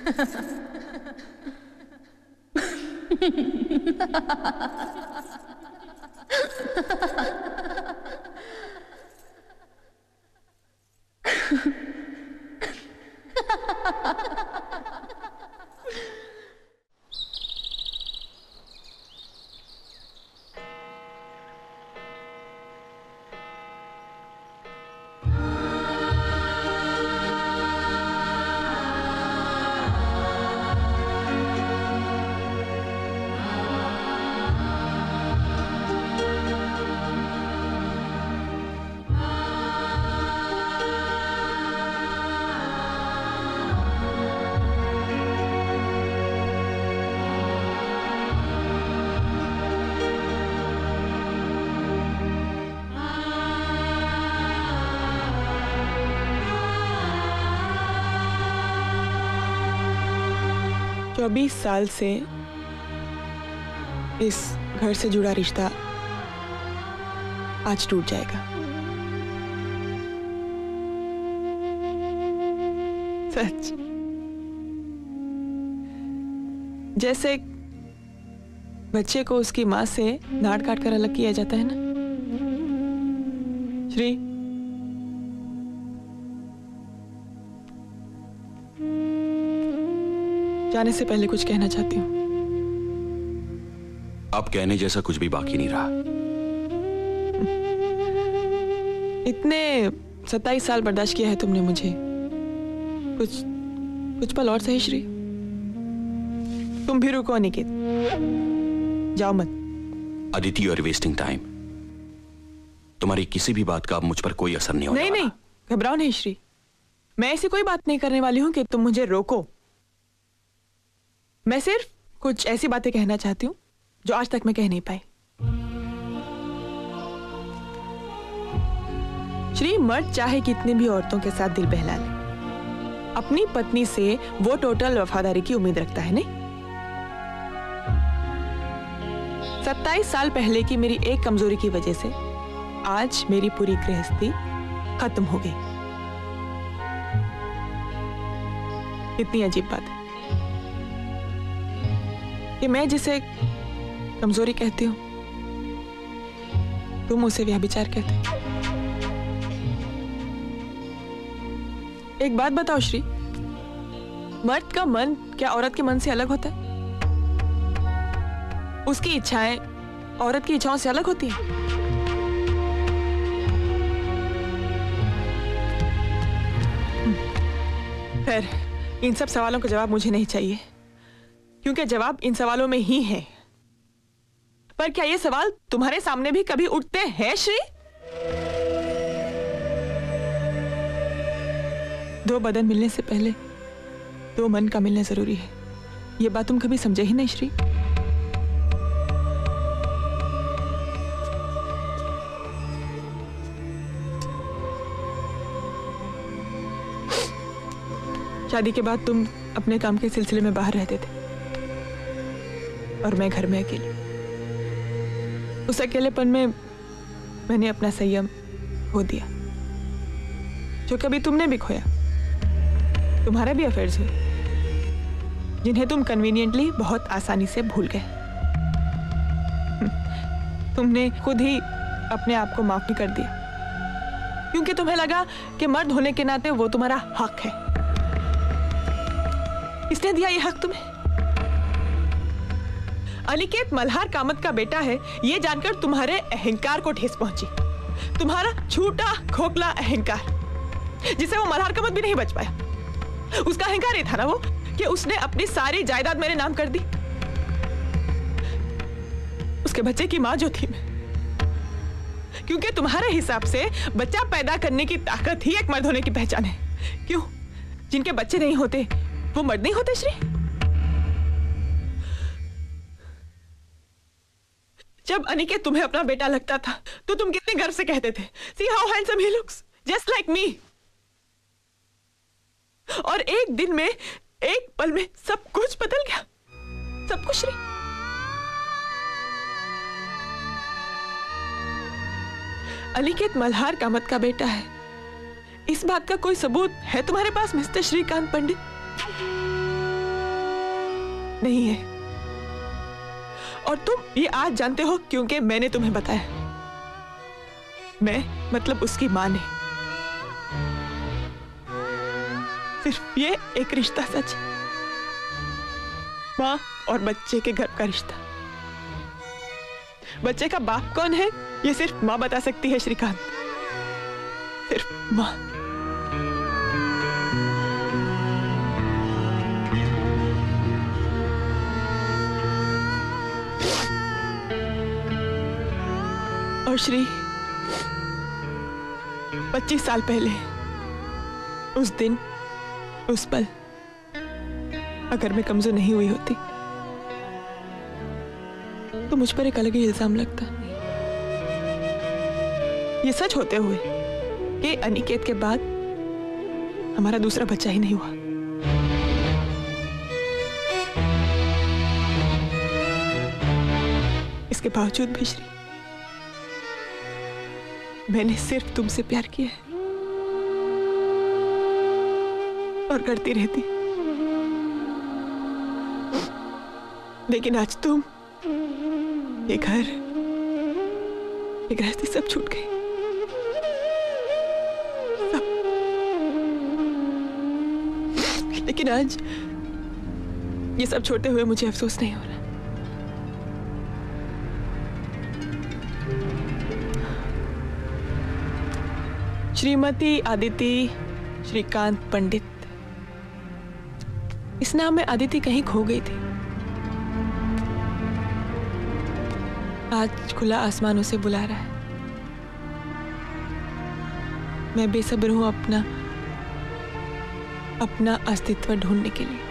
चौबीस साल से इस घर से जुड़ा रिश्ता आज टूट जाएगा। सच, जैसे बच्चे को उसकी मां से डांट काट कर अलग किया जाता है ना। श्री, जाने से पहले कुछ कहना चाहती हूँ। अब कहने जैसा कुछ भी बाकी नहीं रहा। इतने सत्ताईस साल बर्दाश्त किया है तुमने मुझे, कुछ कुछ पल और सही श्री। तुम भी रुको अनिकेत, जाओ मत। Aditi, you are wasting time. तुम्हारी किसी भी बात का अब मुझ पर कोई असर नहीं होने नहीं वाला। नहीं, घबराओ नहीं श्री। मैं ऐसी कोई बात नहीं करने वाली हूं कि तुम मुझे रोको। मैं सिर्फ कुछ ऐसी बातें कहना चाहती हूँ जो आज तक मैं कह नहीं पाई। श्री, मर्द चाहे कितनी भी औरतों के साथ दिल बहला ले, अपनी पत्नी से वो टोटल वफादारी की उम्मीद रखता है, नहीं? सत्ताईस साल पहले की मेरी एक कमजोरी की वजह से आज मेरी पूरी गृहस्थी खत्म हो गई। कितनी अजीब बात है कि मैं जिसे कमजोरी कहती हूं, तुम उसे व्यभिचार कहते हो। एक बात बताओ श्री, मर्द का मन क्या औरत के मन से अलग होता है? उसकी इच्छाएं औरत की इच्छाओं से अलग होती हैं? खैर, इन सब सवालों का जवाब मुझे नहीं चाहिए, क्योंकि जवाब इन सवालों में ही है। पर क्या ये सवाल तुम्हारे सामने भी कभी उठते हैं श्री? दो बदन मिलने से पहले दो मन का मिलना जरूरी है। ये बात तुम कभी समझे ही नहीं श्री। शादी के बाद तुम अपने काम के सिलसिले में बाहर रहते थे और मैं घर में अकेली। उस अकेलेपन में मैंने अपना संयम खो दिया, जो कभी तुमने भी खोया। तुम्हारे भी अफेयर्स हुए जिन्हें तुम कन्वीनियंटली बहुत आसानी से भूल गए। तुमने खुद ही अपने आप को माफ भी कर दिया, क्योंकि तुम्हें लगा कि मर्द होने के नाते वो तुम्हारा हक है। किसने दिया ये हक तुम्हें? अनिकेत मल्हार कामत का बेटा है, ये जानकर तुम्हारे अहंकार को ठेस पहुंची। तुम्हारा झूठा खोखला अहंकार, जिसे वो मल्हार कामत भी नहीं बच पाया। उसका अहंकार ये था ना वो कि उसने अपनी सारी जायदाद मेरे नाम कर दी। उसके बच्चे की मां जो थी मैं, क्योंकि तुम्हारे हिसाब से बच्चा पैदा करने की ताकत ही एक मर्द होने की पहचान है। क्यों? जिनके बच्चे नहीं होते वो मर्द नहीं होते श्री? जब अनिकेत तुम्हें अपना बेटा लगता था तो तुम कितने गर्व से कहते थे, See how handsome he looks, just like me। और एक दिन में, एक पल में सब कुछ बदल गया, सब कुछ श्री। अनिकेत मल्हार कामत का बेटा है, इस बात का कोई सबूत है तुम्हारे पास मिस्टर श्रीकांत पंडित? नहीं है। और तुम ये आज जानते हो क्योंकि मैंने तुम्हें बताया। मैं मतलब उसकी मां ने। सिर्फ ये एक रिश्ता सच है, मां और बच्चे के घर का रिश्ता। बच्चे का बाप कौन है ये सिर्फ मां बता सकती है श्रीकांत, सिर्फ मां। और श्री, पच्चीस साल पहले उस दिन उस पल अगर मैं कमजोर नहीं हुई होती तो मुझ पर एक अलग ही इल्जाम लगता। ये सच होते हुए कि अनिकेत के बाद हमारा दूसरा बच्चा ही नहीं हुआ। इसके बावजूद भी श्री, मैंने सिर्फ तुमसे प्यार किया है और करती रहती। लेकिन आज तुम, ये घर, ये गृहस्थी सब छूट गई, सब। लेकिन आज ये सब छोड़ते हुए मुझे अफसोस नहीं हो रहा। श्रीमती आदिति श्रीकांत पंडित, इस नाम में आदिति कहीं खो गई थी। आज खुला आसमान उसे बुला रहा है। मैं बेसब्र हूं अपना अपना अस्तित्व ढूंढने के लिए।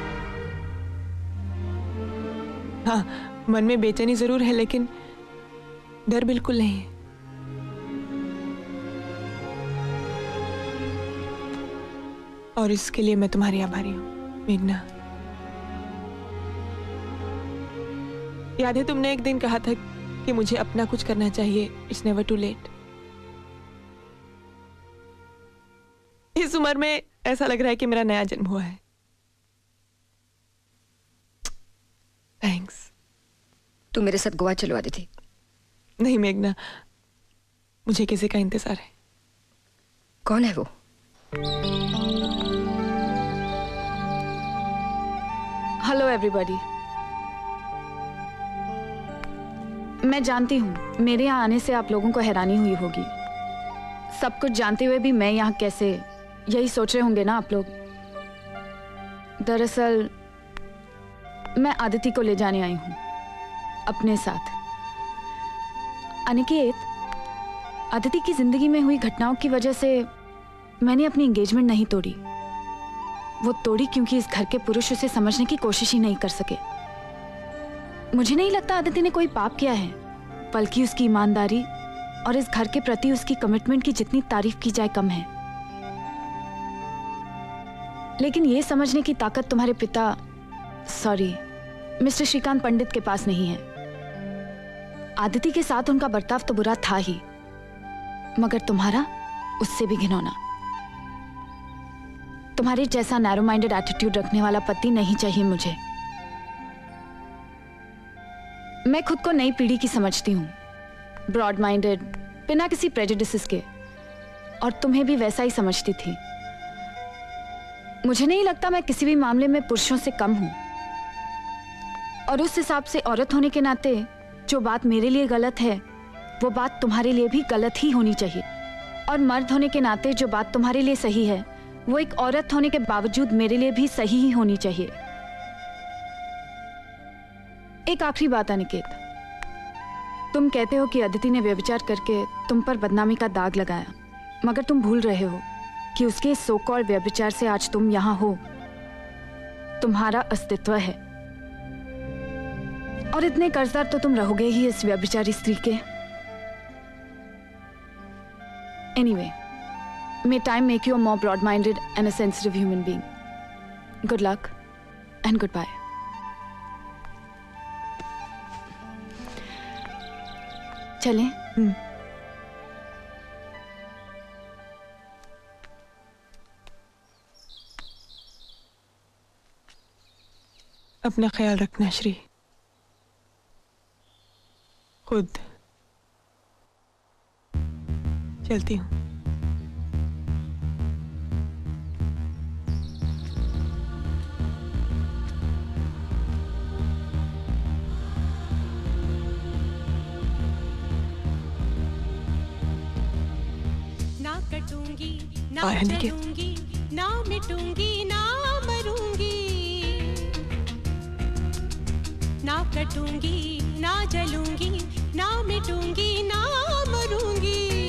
हाँ, मन में बेचैनी जरूर है लेकिन डर बिल्कुल नहीं है। और इसके लिए मैं तुम्हारी आभारी हूं मेघना। याद है तुमने एक दिन कहा था कि मुझे अपना कुछ करना चाहिए, इट्स नेवर टू लेट। इस उम्र में ऐसा लग रहा है कि मेरा नया जन्म हुआ है। थैंक्स। तू मेरे साथ गोवा चलो आदिति। नहीं मेघना, मुझे किसी का इंतजार है। कौन है वो? Hello everybody. मैं जानती हूँ मेरे यहाँ आने से आप लोगों को हैरानी हुई होगी। सब कुछ जानते हुए भी मैं यहाँ कैसे, यही सोच रहे होंगे ना आप लोग। दरअसल मैं आदिति को ले जाने आई हूँ अपने साथ। अनिकेत, आदिति की जिंदगी में हुई घटनाओं की वजह से मैंने अपनी एंगेजमेंट नहीं तोड़ी। वो तोड़ी क्योंकि इस घर के पुरुष उसे समझने की कोशिश ही नहीं कर सके। मुझे नहीं लगता आदिति ने कोई पाप किया है, बल्कि उसकी ईमानदारी और इस घर के प्रति उसकी कमिटमेंट की जितनी तारीफ की जाए कम है। लेकिन ये समझने की ताकत तुम्हारे पिता, सॉरी मिस्टर श्रीकांत पंडित के पास नहीं है। आदिति के साथ उनका बर्ताव तो बुरा था ही, मगर तुम्हारा उससे भी घिनौना। तुम्हारे जैसा नैरो माइंडेड एटीट्यूड रखने वाला पति नहीं चाहिए मुझे। मैं खुद को नई पीढ़ी की समझती हूँ, ब्रॉड माइंडेड, बिना किसी प्रेजुडिसेस के, और तुम्हें भी वैसा ही समझती थी। मुझे नहीं लगता मैं किसी भी मामले में पुरुषों से कम हूं, और उस हिसाब से औरत होने के नाते जो बात मेरे लिए गलत है वो बात तुम्हारे लिए भी गलत ही होनी चाहिए, और मर्द होने के नाते जो बात तुम्हारे लिए सही है वो एक औरत होने के बावजूद मेरे लिए भी सही ही होनी चाहिए। एक आखिरी बात अनिकेत, तुम कहते हो कि अदिति ने व्यभिचार करके तुम पर बदनामी का दाग लगाया, मगर तुम भूल रहे हो कि उसके सो कॉल्ड व्यभिचार से आज तुम यहां हो। तुम्हारा अस्तित्व है, और इतने कर्जदार तो तुम रहोगे ही इस व्यभिचारी स्त्री के। Anyway, may time make you a more broad-minded and a sensitive human being. Good luck and goodbye. चलें? हम्म। अपना ख्याल रखना श्री, खुद चलती हूँ। ना कटूंगी ना आया निके? चलूंगी ना मिटूंगी ना मरूंगी, ना कटूंगी ना जलूंगी ना मिटूंगी ना मरूंगी।